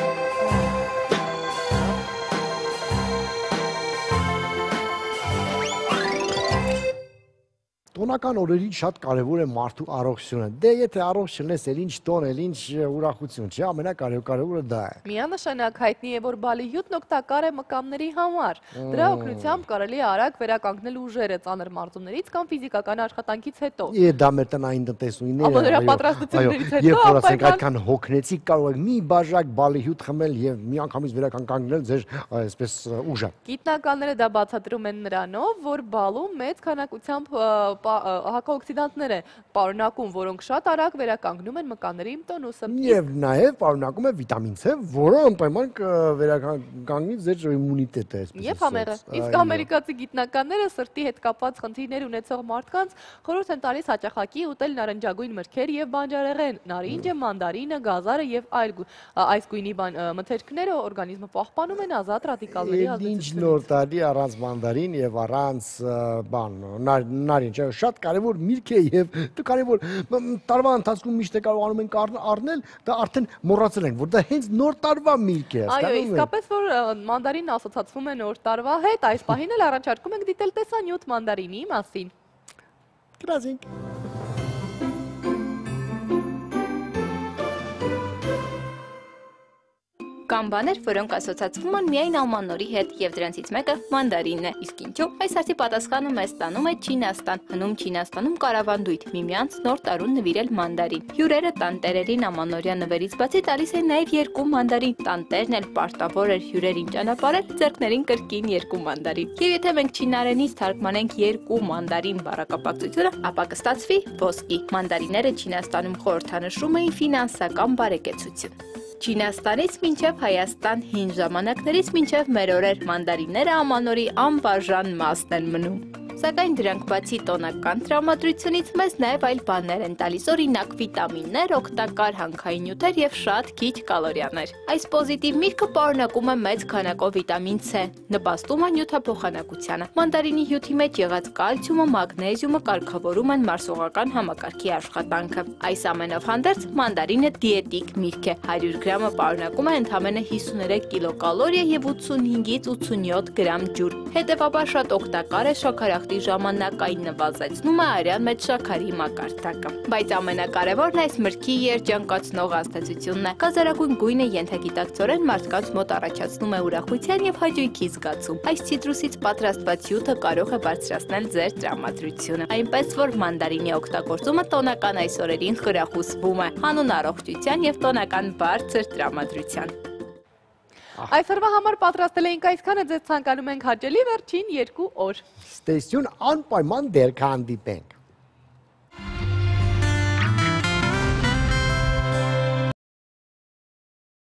Տոնական օրերին շատ կարևոր է մարդու առողջությունը։ Դե եթե առողջ չլես, էլ ինչ տոն, էլ ինչ ուրախություն, չէ, ամենակարևորը դա է։ Միանշանակ հայտնի է, որ բալիհյութն օգտակար է մկամների համար։ Դրա օգնությամբ կարելի է արագ վերականգնել ուժերը ծանր մարզումներից կամ ֆիզիկական աշխատանքից հետո։ Է դա մեր տնային տնտեսուհիները։ Ապա դրա պատրաստություններից հետո Երբ որ ասենք այդքան հոգնեցիկ կարող եք մի բաժակ բալիհյութ խմել եւ միանգամից վերականգնել ձեր այսպես ուժը։ Գիտնականները դա բացատրում են նրանով, որ բալում մեծ քանակությամբ հակաօքսիդանտներ է պարունակում, որոնք շատ արագ վերականգնում են մկանների տոնուսը։ Եվ նաև պարունակում է վիտամին C, որը անպայման կվերականգնի ձեր իմունիտետը, այսպես ասած։ Եվ համեղը։ Իսկ ամերիկացի գիտնականները սրտի հետ կապված խնդիրներ ունեցող մարդկանց խորհուրդ են տալիս հաճախակի ուտել նարնջագույն մրգեր եւ բանջարեղեն, նարինջը, մանդարինը, գազարը եւ այլ այս գույնի մթերքները օրգանիզմը պահպանում են ազատ ռադիկալների ազդեցությունից։ Ինչ նոր տարի առանց մանդարին եւ առանց բան նարինջը շատ կարևոր միրգ է եւ դա կարևոր տարվա ընթացքում միշտ է կարողանում ենք առնել, դա արդեն մոռացել ենք, որ դա հենց նոր տարվա միրգ է, այո, իսկապես որ մանդարինը ասոցացվում է նոր տարվա հետ, այս պահին էլ առաջարկում ենք դիտել տեսանյութ մանդարինի մասին։ Գրազինք։ Կան բաներ, որոնք ասոցացվում են միայն ամաննորի հետ եւ դրանցից մեկը մանդարինն է։ Իսկ ինչու՞։ Այս հարցի պատասխանը մեզ տանում է Չինաստան։ Հնում Չինաստանում կարավանդույթ միմյանց նոր տարուն նվիրել մանդարին։ Հյուրերը տանտերերին ամանորյա նվերից բացի տալիս են նաեւ երկու մանդարին։ Տանտերն էլ պարտավոր էր հյուրերին ճանապարհել, ձեռքներին կրկին երկու մանդարին։ Եվ եթե մենք չինարենից թարգմանենք երկու մանդարին բառակապակցությունը, ապա կստացվի ոսկի։ Մանդարիները Չինաստանում խորհրդանշում էին ֆինանսական բարեկեցություն։ Չինաստանից մինչև Հայաստան հին ժամանակներից մինչև մեր օրեր մանդարինները ամանորի անբաժան մասն են մնում։ Սակայն դրանք բացի տոնական տրամադրությունից մեզ նաև այլ բաներ են տալիս, օրինակ վիտամիններ, օգտակար հանքային նյութեր եւ շատ քիչ կալորիաներ։ Այս պոզիտիվ միրգը պարունակում է մեծ քանակով վիտամին C, նպաստում է նյութափոխանակությանը։ Մանդարինի հյութի մեջ եղած կալցիումը, մագնեզիումը կարգավորում են մարսողական համակարգի աշխատանքը։ Այս ամենով հանդերձ մանդարինը դիետիկ միրգ է։ հարյուր գրամը պարունակում է ընդամենը հիսուներեք կիլոկալորիա եւ ութսունհինգից ութսունյոթ գրամ ջուր։ Հետևաբար շատ օգտակար է շաքարախտի ժամանակային նվազեցնում է արյան մեջ շաքարի մակարդակը։ Բայց ամենակարևորն այս մրգի երջանկացնող ազդեցությունն է։ Կազարագույն գույնը ենթագիտակցորեն մարդկանց մոտ առաջացնում է ուրախության եւ հաճույքի զգացում։ Այս ցիտրուսից պատրաստված հյութը կարող է բարձրացնել ձեր տրամադրությունը։ Այնպես որ մանդարինի օգտագործումը տոնական այս օրերին խրախուսվում է հանուն առողջության եւ տոնական բարձր տրամադրության։ Այսօրվա համար պատրաստել էինք այսքանը, ձեզ ցանկանում ենք հաճելի վերջին երկու օր։ Ստեսյուն անպայման դեր կհանդիպենք։